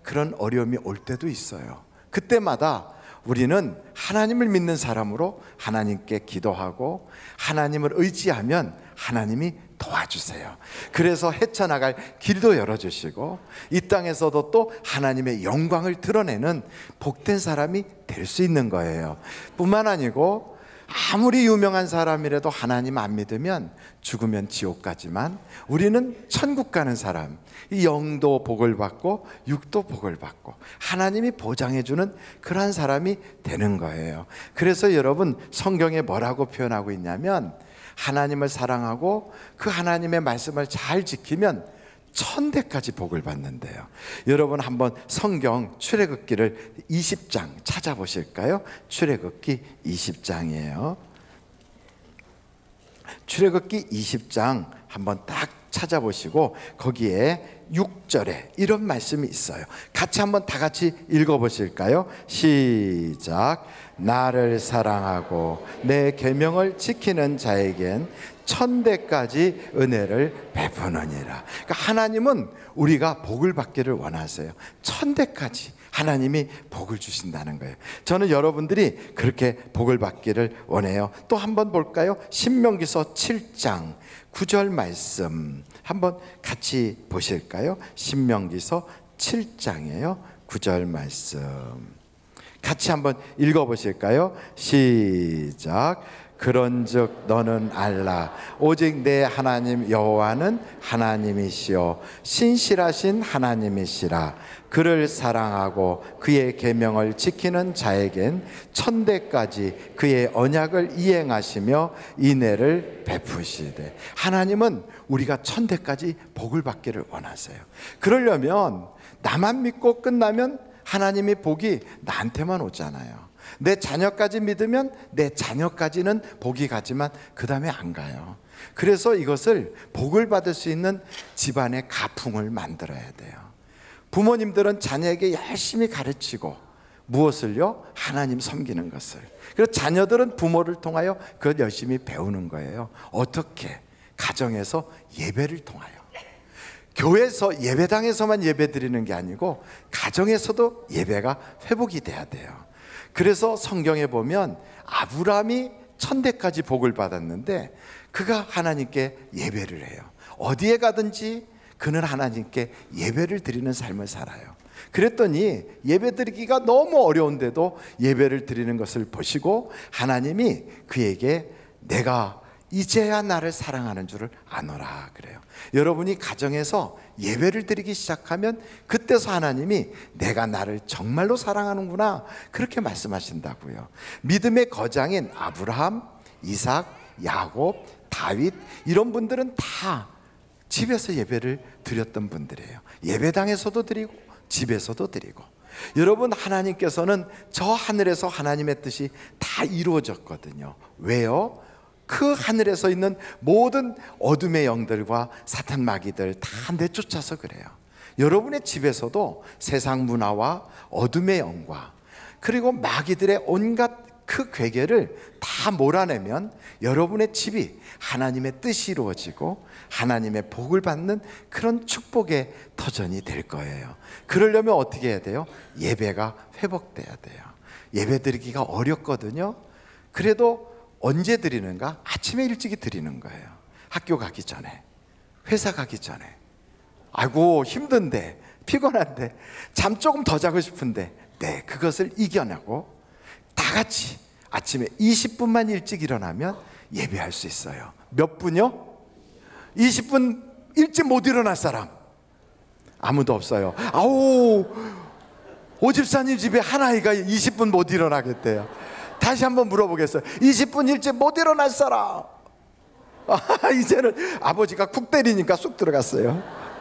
그런 어려움이 올 때도 있어요. 그때마다 우리는 하나님을 믿는 사람으로 하나님께 기도하고 하나님을 의지하면 하나님이 도와주세요. 그래서 헤쳐나갈 길도 열어주시고 이 땅에서도 또 하나님의 영광을 드러내는 복된 사람이 될 수 있는 거예요. 뿐만 아니고 아무리 유명한 사람이라도 하나님 안 믿으면 죽으면 지옥 가지만 우리는 천국 가는 사람, 이 영도 복을 받고 육도 복을 받고 하나님이 보장해주는 그러한 사람이 되는 거예요. 그래서 여러분, 성경에 뭐라고 표현하고 있냐면 하나님을 사랑하고 그 하나님의 말씀을 잘 지키면 천대까지 복을 받는데요. 여러분 한번 성경 출애굽기를 이십 장 찾아보실까요? 출애굽기 이십 장이에요. 출애굽기 이십 장 한번 딱 찾아보시고 거기에 육 절에 이런 말씀이 있어요. 같이 한번 다 같이 읽어보실까요? 시작. 나를 사랑하고 내 계명을 지키는 자에겐 천대까지 은혜를 베푸느니라. 그러니까 하나님은 우리가 복을 받기를 원하세요. 천대까지 하나님이 복을 주신다는 거예요. 저는 여러분들이 그렇게 복을 받기를 원해요. 또 한번 볼까요? 신명기서 칠 장 구 절 말씀 한번 같이 보실까요? 신명기서 칠 장이에요. 구 절 말씀 같이 한번 읽어보실까요? 시작. 그런즉 너는 알라 오직 내 하나님 여호와는 하나님이시요 신실하신 하나님이시라. 그를 사랑하고 그의 계명을 지키는 자에겐 천대까지 그의 언약을 이행하시며 인애를 베푸시되. 하나님은 우리가 천대까지 복을 받기를 원하세요. 그러려면 나만 믿고 끝나면 하나님의 복이 나한테만 오잖아요. 내 자녀까지 믿으면 내 자녀까지는 복이 가지만 그 다음에 안 가요. 그래서 이것을 복을 받을 수 있는 집안의 가풍을 만들어야 돼요. 부모님들은 자녀에게 열심히 가르치고 무엇을요? 하나님 섬기는 것을. 그리고 자녀들은 부모를 통하여 그걸 열심히 배우는 거예요. 어떻게? 가정에서 예배를 통하여. 교회에서 예배당에서만 예배 드리는 게 아니고 가정에서도 예배가 회복이 돼야 돼요. 그래서 성경에 보면 아브라함이 천대까지 복을 받았는데 그가 하나님께 예배를 해요. 어디에 가든지 그는 하나님께 예배를 드리는 삶을 살아요. 그랬더니 예배 드리기가 너무 어려운데도 예배를 드리는 것을 보시고 하나님이 그에게 내가 이제야 나를 사랑하는 줄을 아노라 그래요. 여러분이 가정에서 예배를 드리기 시작하면 그때서 하나님이 내가 나를 정말로 사랑하는구나 그렇게 말씀하신다고요. 믿음의 거장인 아브라함, 이삭, 야곱, 다윗 이런 분들은 다 집에서 예배를 드렸던 분들이에요. 예배당에서도 드리고 집에서도 드리고. 여러분, 하나님께서는 저 하늘에서 하나님의 뜻이 다 이루어졌거든요. 왜요? 그 하늘에서 있는 모든 어둠의 영들과 사탄 마귀들 다 내쫓아서 그래요. 여러분의 집에서도 세상 문화와 어둠의 영과 그리고 마귀들의 온갖 그 괴계를 다 몰아내면 여러분의 집이 하나님의 뜻이 이루어지고 하나님의 복을 받는 그런 축복의 터전이 될 거예요. 그러려면 어떻게 해야 돼요? 예배가 회복돼야 돼요. 예배 드리기가 어렵거든요. 그래도 언제 드리는가? 아침에 일찍이 드리는 거예요. 학교 가기 전에, 회사 가기 전에. 아이고 힘든데, 피곤한데, 잠 조금 더 자고 싶은데, 네, 그것을 이겨내고 다 같이 아침에 이십 분만 일찍 일어나면 예배할 수 있어요. 몇 분요? 이십 분 일찍 못 일어날 사람 아무도 없어요. 아우, 오집사님 집에 한 아이가 이십 분 못 일어나겠대요. 다시 한번 물어보겠어요. 이십 분 일찍 못 일어날 사람. 아, 이제는 아버지가 쿡 때리니까 쑥 들어갔어요.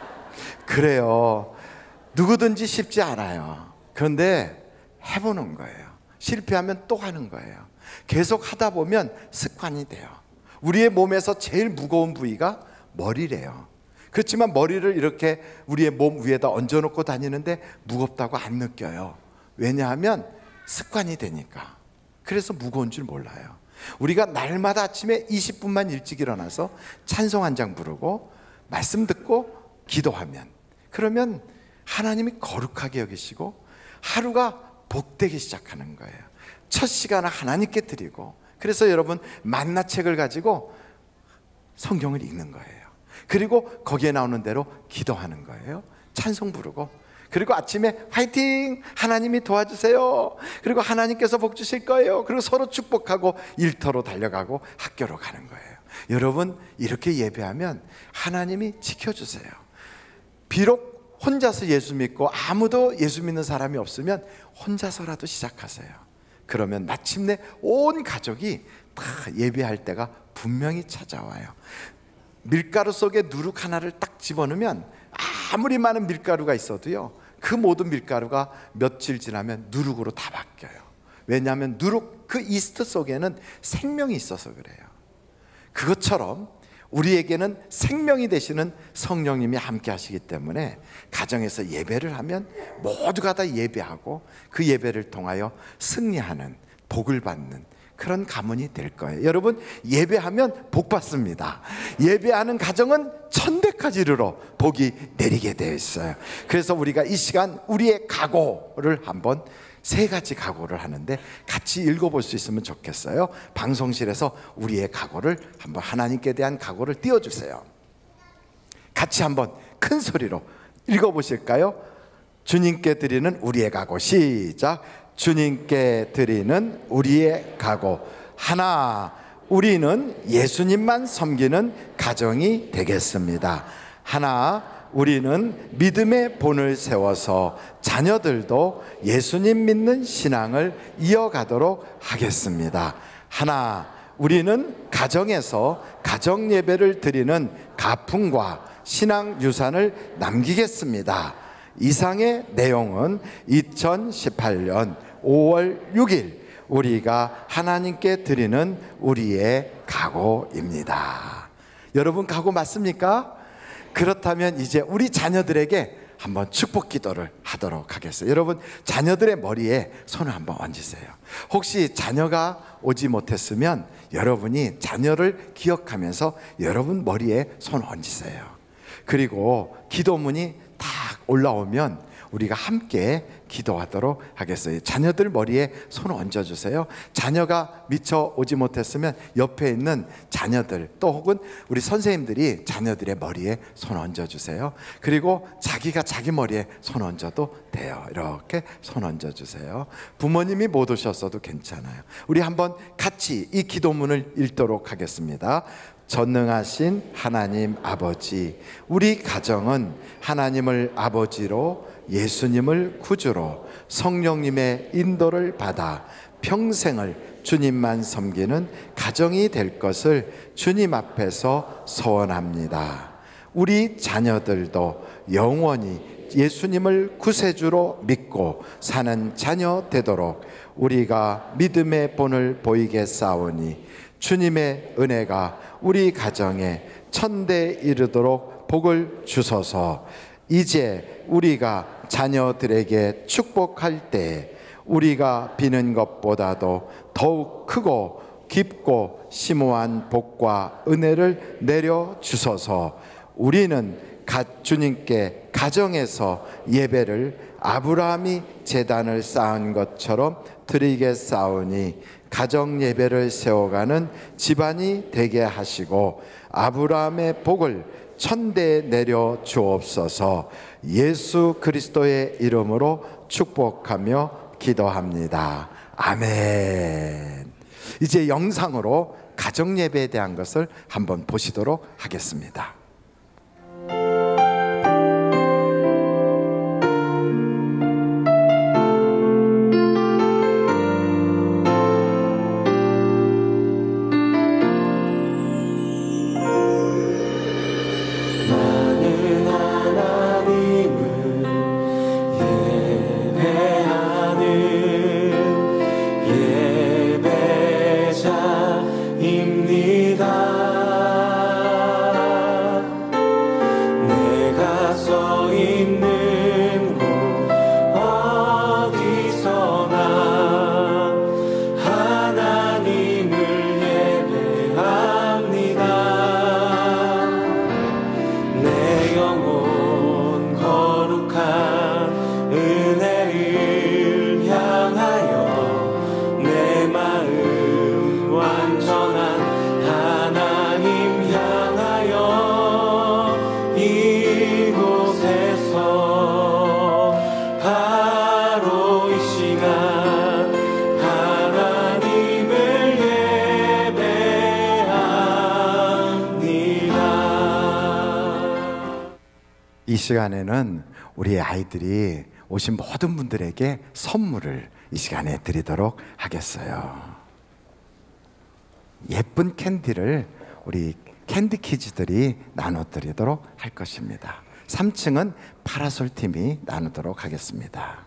그래요. 누구든지 쉽지 않아요. 그런데 해보는 거예요. 실패하면 또 하는 거예요. 계속 하다 보면 습관이 돼요. 우리의 몸에서 제일 무거운 부위가 머리래요. 그렇지만 머리를 이렇게 우리의 몸 위에다 얹어놓고 다니는데 무겁다고 안 느껴요. 왜냐하면 습관이 되니까. 그래서 무거운 줄 몰라요. 우리가 날마다 아침에 이십 분만 일찍 일어나서 찬송 한 장 부르고 말씀 듣고 기도하면, 그러면 하나님이 거룩하게 여기시고 하루가 복되기 시작하는 거예요. 첫 시간을 하나님께 드리고, 그래서 여러분 만나책을 가지고 성경을 읽는 거예요. 그리고 거기에 나오는 대로 기도하는 거예요. 찬송 부르고, 그리고 아침에 화이팅! 하나님이 도와주세요. 그리고 하나님께서 복 주실 거예요. 그리고 서로 축복하고 일터로 달려가고 학교로 가는 거예요. 여러분, 이렇게 예배하면 하나님이 지켜주세요. 비록 혼자서 예수 믿고 아무도 예수 믿는 사람이 없으면 혼자서라도 시작하세요. 그러면 마침내 온 가족이 다 예배할 때가 분명히 찾아와요. 밀가루 속에 누룩 하나를 딱 집어넣으면 아무리 많은 밀가루가 있어도요, 그 모든 밀가루가 며칠 지나면 누룩으로 다 바뀌어요. 왜냐하면 누룩, 그 이스트 속에는 생명이 있어서 그래요. 그것처럼 우리에게는 생명이 되시는 성령님이 함께 하시기 때문에 가정에서 예배를 하면 모두가 다 예배하고 그 예배를 통하여 승리하는, 복을 받는 그런 가문이 될 거예요. 여러분, 예배하면 복 받습니다. 예배하는 가정은 천대까지 이르러 복이 내리게 되어 있어요. 그래서 우리가 이 시간 우리의 각오를 한번, 세 가지 각오를 하는데 같이 읽어볼 수 있으면 좋겠어요. 방송실에서 우리의 각오를 한번, 하나님께 대한 각오를 띄워주세요. 같이 한번 큰 소리로 읽어보실까요? 주님께 드리는 우리의 각오. 시작. 주님께 드리는 우리의 각오. 하나, 우리는 예수님만 섬기는 가정이 되겠습니다. 하나, 우리는 믿음의 본을 세워서 자녀들도 예수님 믿는 신앙을 이어가도록 하겠습니다. 하나, 우리는 가정에서 가정 예배를 드리는 가풍과 신앙 유산을 남기겠습니다. 이상의 내용은 이천십팔 년 오월 육일 우리가 하나님께 드리는 우리의 각오입니다. 여러분, 각오 맞습니까? 그렇다면 이제 우리 자녀들에게 한번 축복 기도를 하도록 하겠어요. 여러분, 자녀들의 머리에 손을 한번 얹으세요. 혹시 자녀가 오지 못했으면 여러분이 자녀를 기억하면서 여러분 머리에 손 얹으세요. 그리고 기도문이 딱 올라오면 우리가 함께 기도하도록 하겠어요. 자녀들 머리에 손을 얹어주세요. 자녀가 미처 오지 못했으면 옆에 있는 자녀들, 또 혹은 우리 선생님들이 자녀들의 머리에 손 얹어주세요. 그리고 자기가 자기 머리에 손 얹어도 돼요. 이렇게 손 얹어주세요. 부모님이 못 오셨어도 괜찮아요. 우리 한번 같이 이 기도문을 읽도록 하겠습니다. 전능하신 하나님 아버지, 우리 가정은 하나님을 아버지로, 예수님을 구주로, 성령님의 인도를 받아 평생을 주님만 섬기는 가정이 될 것을 주님 앞에서 소원합니다. 우리 자녀들도 영원히 예수님을 구세주로 믿고 사는 자녀 되도록 우리가 믿음의 본을 보이게 싸우니 주님의 은혜가 우리 가정에 천대 이르도록 복을 주소서. 이제 우리가 자녀들에게 축복할 때 우리가 비는 것보다도 더욱 크고 깊고 심오한 복과 은혜를 내려 주소서. 우리는 주님께 가정에서 예배를 아브라함이 제단을 쌓은 것처럼 드리겠사오니 가정 예배를 세워가는 집안이 되게 하시고 아브라함의 복을 천대에 내려 주옵소서. 예수 그리스도의 이름으로 축복하며 기도합니다. 아멘. 이제 영상으로 가정 예배에 대한 것을 한번 보시도록 하겠습니다. 영혼 거룩한 이 시간에는 우리 아이들이 오신 모든 분들에게 선물을 이 시간에 드리도록 하겠어요. 예쁜 캔디를 우리 캔디 키즈들이 나눠드리도록 할 것입니다. 삼 층은 파라솔 팀이 나누도록 하겠습니다.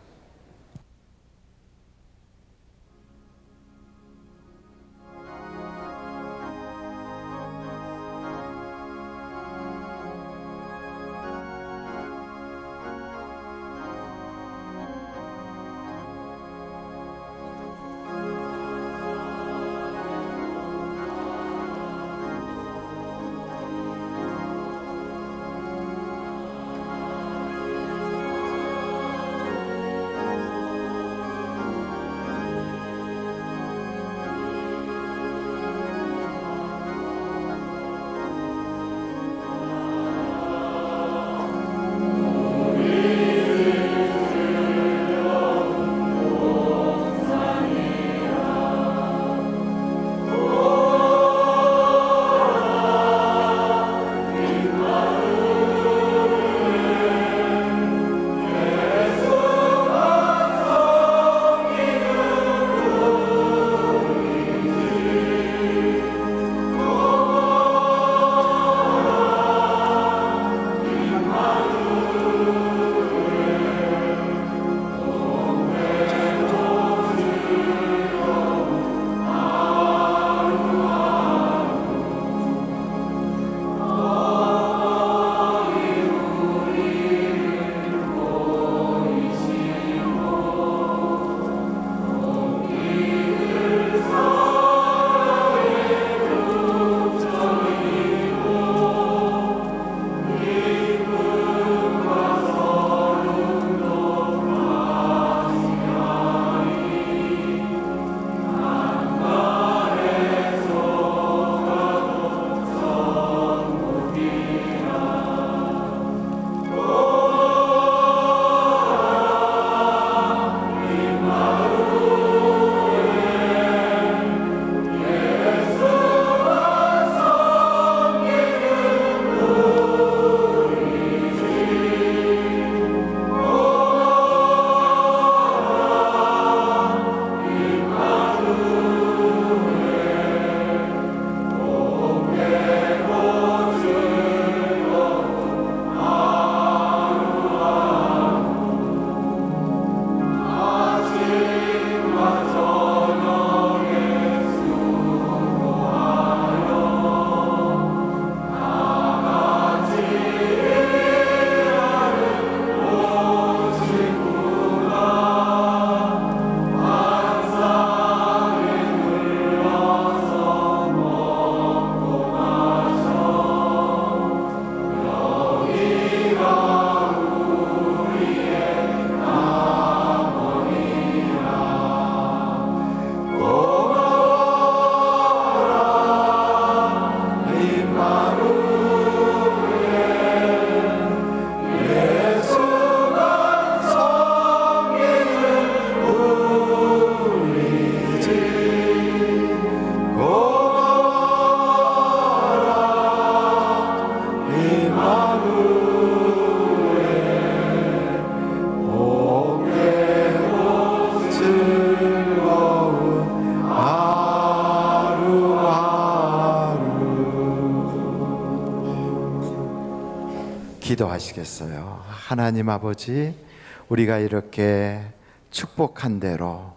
기도하시겠어요? 하나님 아버지, 우리가 이렇게 축복한 대로,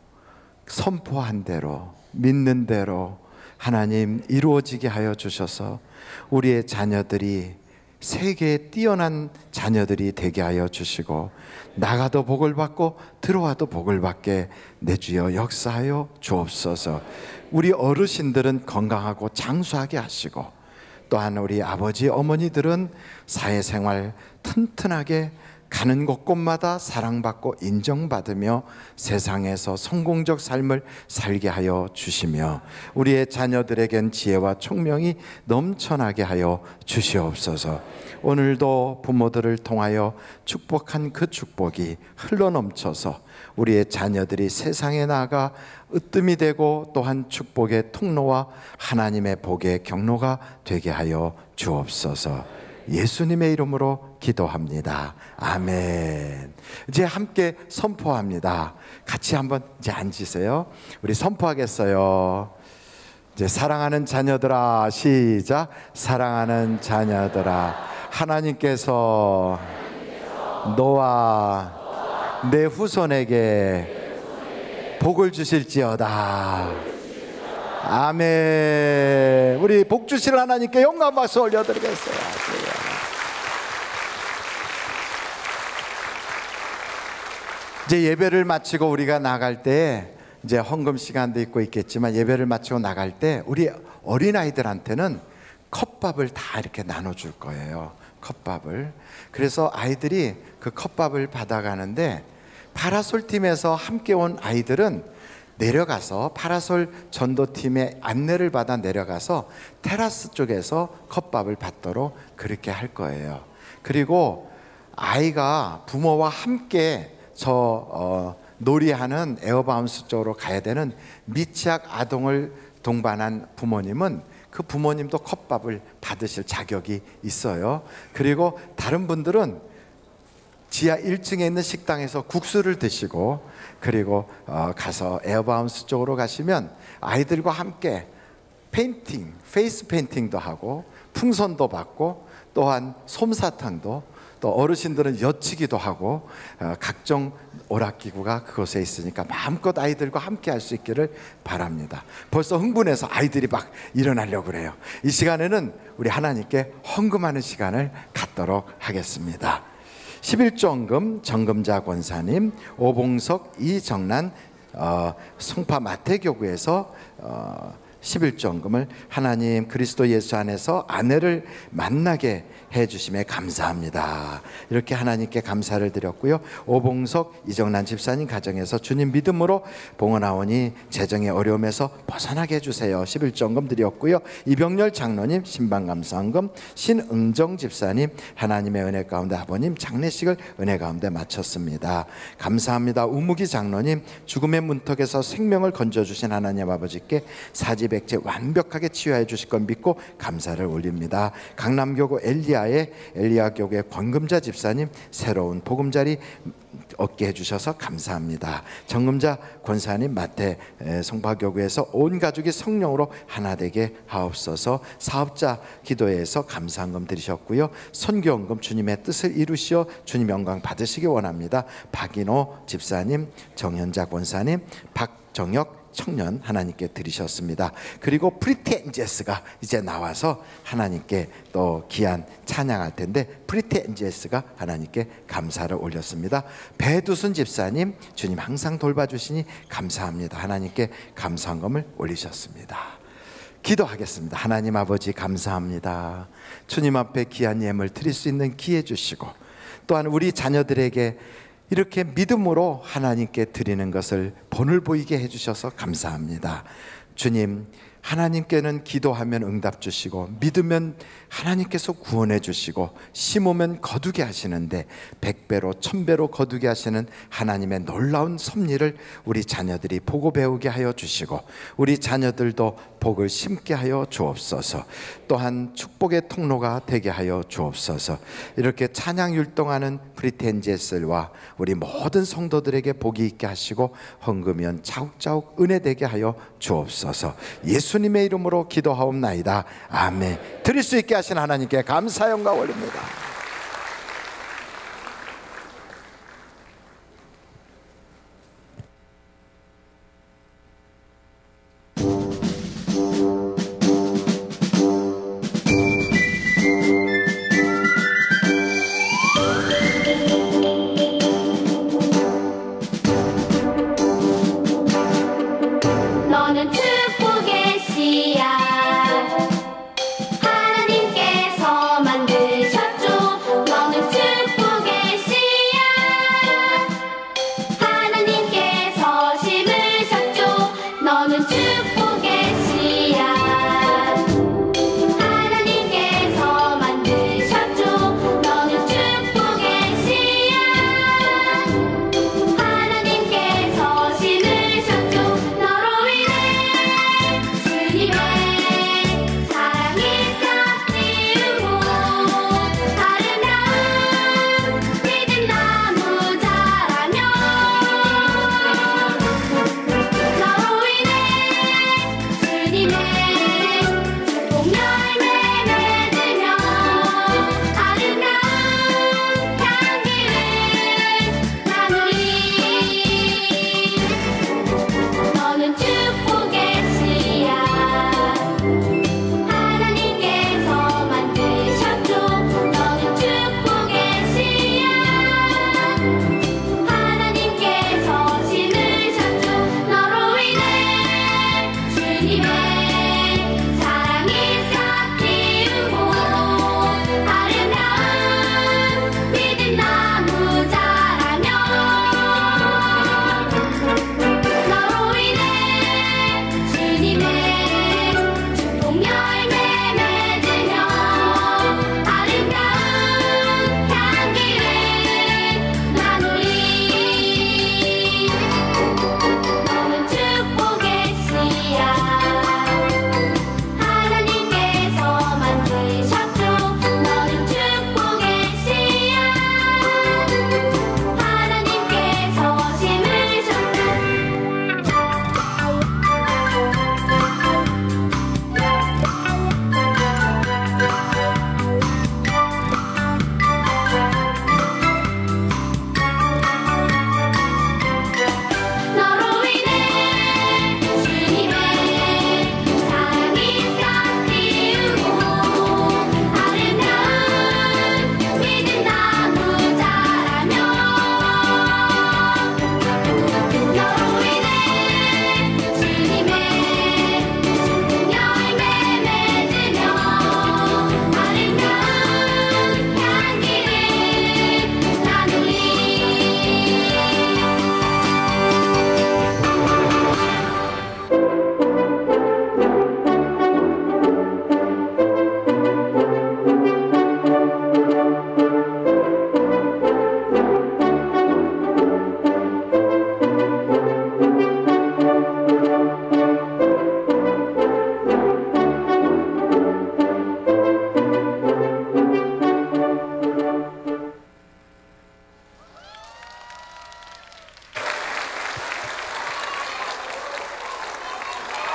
선포한 대로, 믿는 대로 하나님 이루어지게 하여 주셔서 우리의 자녀들이 세계에 뛰어난 자녀들이 되게 하여 주시고, 나가도 복을 받고 들어와도 복을 받게 내 주여 역사하여 주옵소서. 우리 어르신들은 건강하고 장수하게 하시고, 또한 우리 아버지 어머니들은 사회생활 튼튼하게 가는 곳곳마다 사랑받고 인정받으며 세상에서 성공적 삶을 살게 하여 주시며, 우리의 자녀들에겐 지혜와 총명이 넘쳐나게 하여 주시옵소서. 오늘도 부모들을 통하여 축복한 그 축복이 흘러넘쳐서 우리의 자녀들이 세상에 나가 으뜸이 되고 또한 축복의 통로와 하나님의 복의 경로가 되게 하여 주옵소서. 예수님의 이름으로 기도합니다. 아멘. 이제 함께 선포합니다. 같이 한번 이제 앉으세요. 우리 선포하겠어요. 이제 사랑하는 자녀들아, 시작. 사랑하는 자녀들아, 하나님께서 너와 내 후손에게 복을 주실지어다. 아멘. 우리 복 주실 하나님께 영광 박수 올려드리겠어요. 이제 예배를 마치고 우리가 나갈 때 이제 헌금 시간도 있고 있겠지만, 예배를 마치고 나갈 때 우리 어린아이들한테는 컵밥을 다 이렇게 나눠줄 거예요. 컵밥을. 그래서 아이들이 그 컵밥을 받아가는데, 파라솔 팀에서 함께 온 아이들은 내려가서 파라솔 전도팀의 안내를 받아 내려가서 테라스 쪽에서 컵밥을 받도록 그렇게 할 거예요. 그리고 아이가 부모와 함께 저 어, 놀이하는 에어바운스 쪽으로 가야 되는 미취학 아동을 동반한 부모님은 그 부모님도 컵밥을 받으실 자격이 있어요. 그리고 다른 분들은 지하 일 층에 있는 식당에서 국수를 드시고, 그리고 어, 가서 에어바운스 쪽으로 가시면 아이들과 함께 페인팅, 페이스 페인팅도 하고 풍선도 받고, 또한 솜사탕도, 또 어르신들은 여치기도 하고, 어, 각종 오락기구가 그곳에 있으니까 마음껏 아이들과 함께 할 수 있기를 바랍니다. 벌써 흥분해서 아이들이 막 일어나려고 그래요. 이 시간에는 우리 하나님께 헌금하는 시간을 갖도록 하겠습니다. 십일조 헌금 정금자 권사님, 오봉석 이정란 어, 송파 마태교구에서 어, 십일조 헌금을 하나님 그리스도 예수 안에서 아내를 만나게 해주심에 감사합니다. 이렇게 하나님께 감사를 드렸고요. 오봉석 이정란 집사님 가정에서 주님 믿음으로 봉헌하오니 재정의 어려움에서 벗어나게 해주세요. 십일조 헌금 드렸고요. 이병렬 장로님 신방감사헌금, 신응정 집사님 하나님의 은혜 가운데 아버님 장례식을 은혜 가운데 마쳤습니다. 감사합니다. 우무기 장로님 죽음의 문턱에서 생명을 건져주신 하나님 아버지께 사지백제 완벽하게 치유해 주실 것 믿고 감사를 올립니다. 강남교구 엘리야 엘리야 교구의 권금자 집사님 새로운 보금자리 얻게 해주셔서 감사합니다. 정금자 권사님 마태 송파교구에서 온 가족이 성령으로 하나 되게 하옵소서. 사업자 기도회에서 감사헌금 드리셨고요. 선교헌금 주님의 뜻을 이루시어 주님 영광 받으시기 원합니다. 박인호 집사님, 정현자 권사님, 박정혁 청년 하나님께 드리셨습니다. 그리고 프리티 엔젤스가 이제 나와서 하나님께 또 귀한 찬양할 텐데, 프리티 엔젤스가 하나님께 감사를 올렸습니다. 배두순 집사님 주님 항상 돌봐주시니 감사합니다. 하나님께 감사헌금을 올리셨습니다. 기도하겠습니다. 하나님 아버지 감사합니다. 주님 앞에 귀한 예물 드릴 수 있는 기회 주시고, 또한 우리 자녀들에게 이렇게 믿음으로 하나님께 드리는 것을 본을 보이게 해주셔서 감사합니다. 주님, 하나님께는 기도하면 응답 주시고, 믿으면 하나님께서 구원해 주시고, 심으면 거두게 하시는데 백배로 천배로 거두게 하시는 하나님의 놀라운 섭리를 우리 자녀들이 보고 배우게 하여 주시고, 우리 자녀들도 복을 심게 하여 주옵소서. 또한 축복의 통로가 되게 하여 주옵소서. 이렇게 찬양 율동하는 프리텐제슬과 우리 모든 성도들에게 복이 있게 하시고, 헌금연 차곡차곡 은혜되게 하여 주옵소서. 예수님의 이름으로 기도하옵나이다. 아멘. 드릴 수 있게 하신 하나님께 감사 영광 올립니다. 너는 축복의 씨앗 하나님께서 만드셨죠.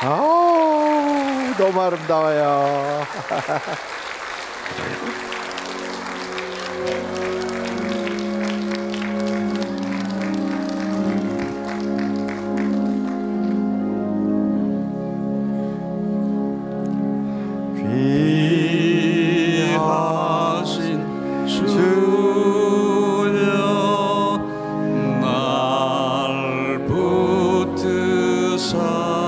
아우, 너무 아름다워요. 귀하신 주여 날 붙드사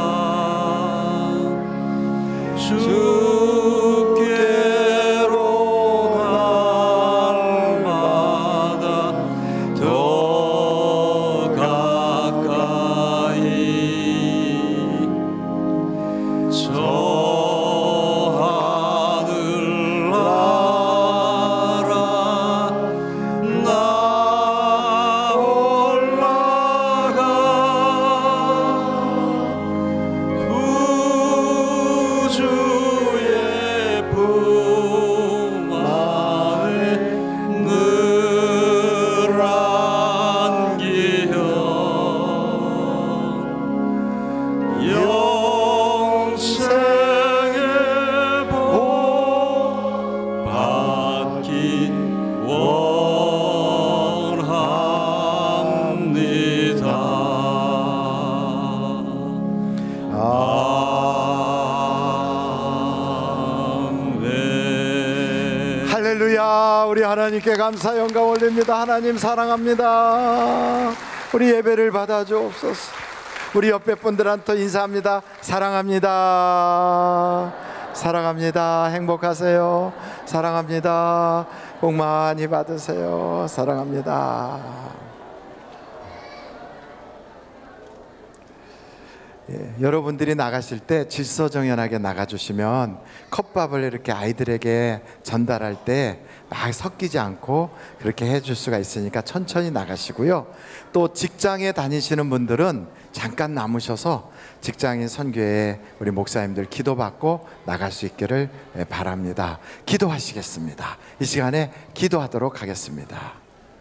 주께로 날마다 더 가까이 저 하늘 나라 나 올라가 구주의 품 안에 늘 안기어 영생의 복 받기 원합니다. 아멘. 할렐루야. 우리 하나님께 감사 영광 올립니다. 하나님 사랑합니다. 우리 예배를 받아 주옵소서. 우리 옆에 분들한테 인사합니다. 사랑합니다. 사랑합니다. 행복하세요. 사랑합니다. 복 많이 받으세요. 사랑합니다. 예, 여러분들이 나가실 때 질서정연하게 나가주시면 컵밥을 이렇게 아이들에게 전달할 때 막 섞이지 않고 그렇게 해줄 수가 있으니까 천천히 나가시고요. 또 직장에 다니시는 분들은 잠깐 남으셔서 직장인 선교에 우리 목사님들 기도받고 나갈 수 있기를 바랍니다. 기도하시겠습니다. 이 시간에 기도하도록 하겠습니다.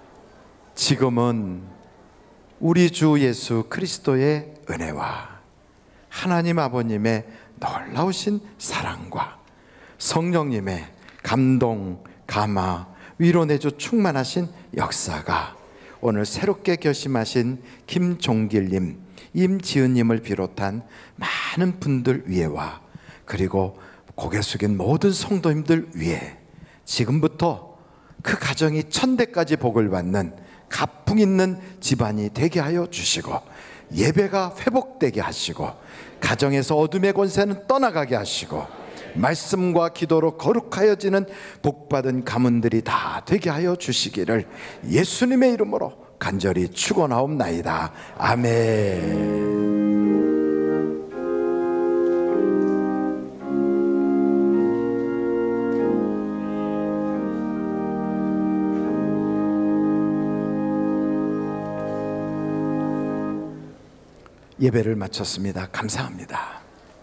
지금은 우리 주 예수 그리스도의 은혜와 하나님 아버님의 놀라우신 사랑과 성령님의 감동, 감화, 위로내주 충만하신 역사가 오늘 새롭게 결심하신 김종길님, 임지은님을 비롯한 많은 분들 위에와 그리고 고개 숙인 모든 성도님들 위에 지금부터 그 가정이 천대까지 복을 받는 가풍 있는 집안이 되게 하여 주시고 예배가 회복되게 하시고 가정에서 어둠의 권세는 떠나가게 하시고 말씀과 기도로 거룩하여지는 복받은 가문들이 다 되게 하여 주시기를 예수님의 이름으로 간절히 축원하옵나이다. 아멘. 예배를 마쳤습니다. 감사합니다.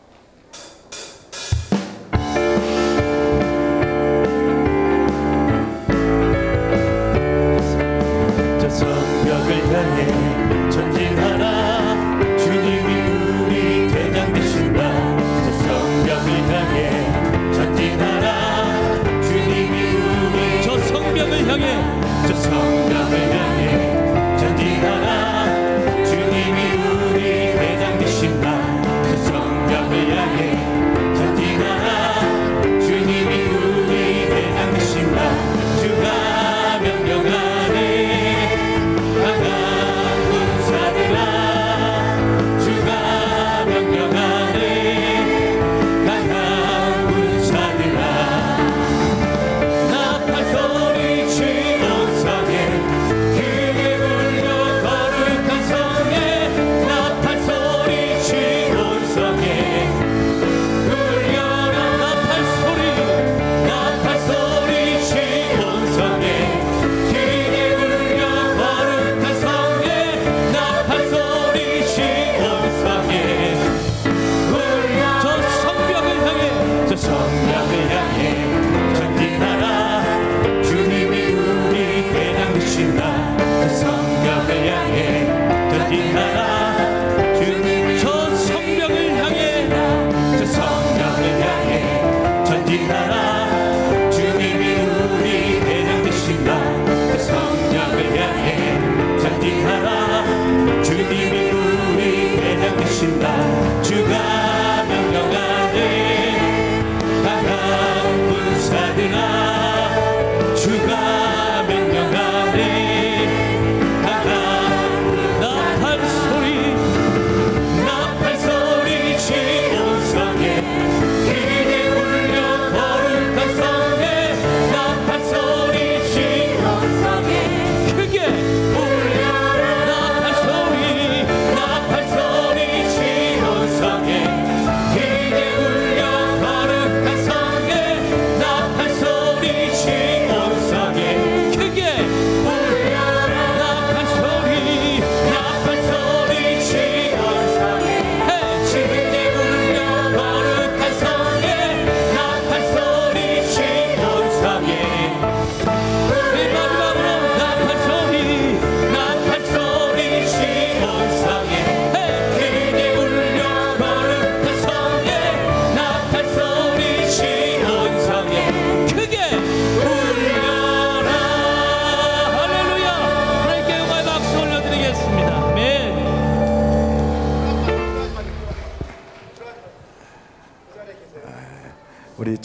저 성벽을 향해 전진하라. 주님이 우리 대장 되신다. 저 성벽을 향해 전진하라. 주님이 우리 저 성벽을 향해 저 성벽을 향해 전진하라. 나팔 소리 치는 산에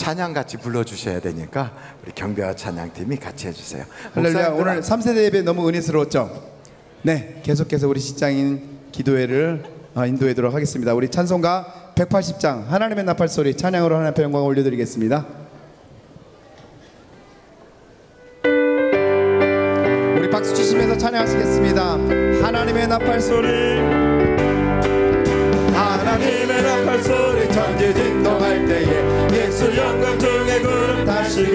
찬양 같이 불러주셔야 되니까 우리 경배와 찬양팀이 같이 해주세요. 할렐루야. 목사님들 오늘 삼 세대 예배 너무 은혜스러웠죠? 네, 계속해서 우리 직장인 기도회를 어, 인도하도록 하겠습니다. 우리 찬송가 백팔십 장 하나님의 나팔소리 찬양으로 하나님 앞에 영광을 올려드리겠습니다. 우리 박수 치시면서 찬양하시겠습니다. 하나님의 나팔소리, 하나님의 나팔소리, 천지 진동할 때에 예수 영광 중에 구름 타시고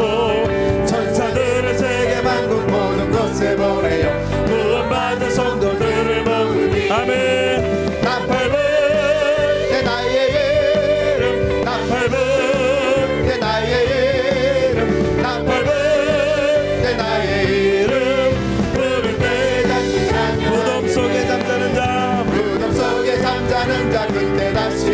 천사들을 세계 만국 모든 곳에 보내요. 구원받은 성도들을 모으니 아멘. 나팔 불 나의 이름, 나팔 불 나의 이름, 나팔 불 나의 이름. 부를 때 잠시 자면 무덤 속에 잠자는 자, 무덤 속에 잠자는 자 그때 다시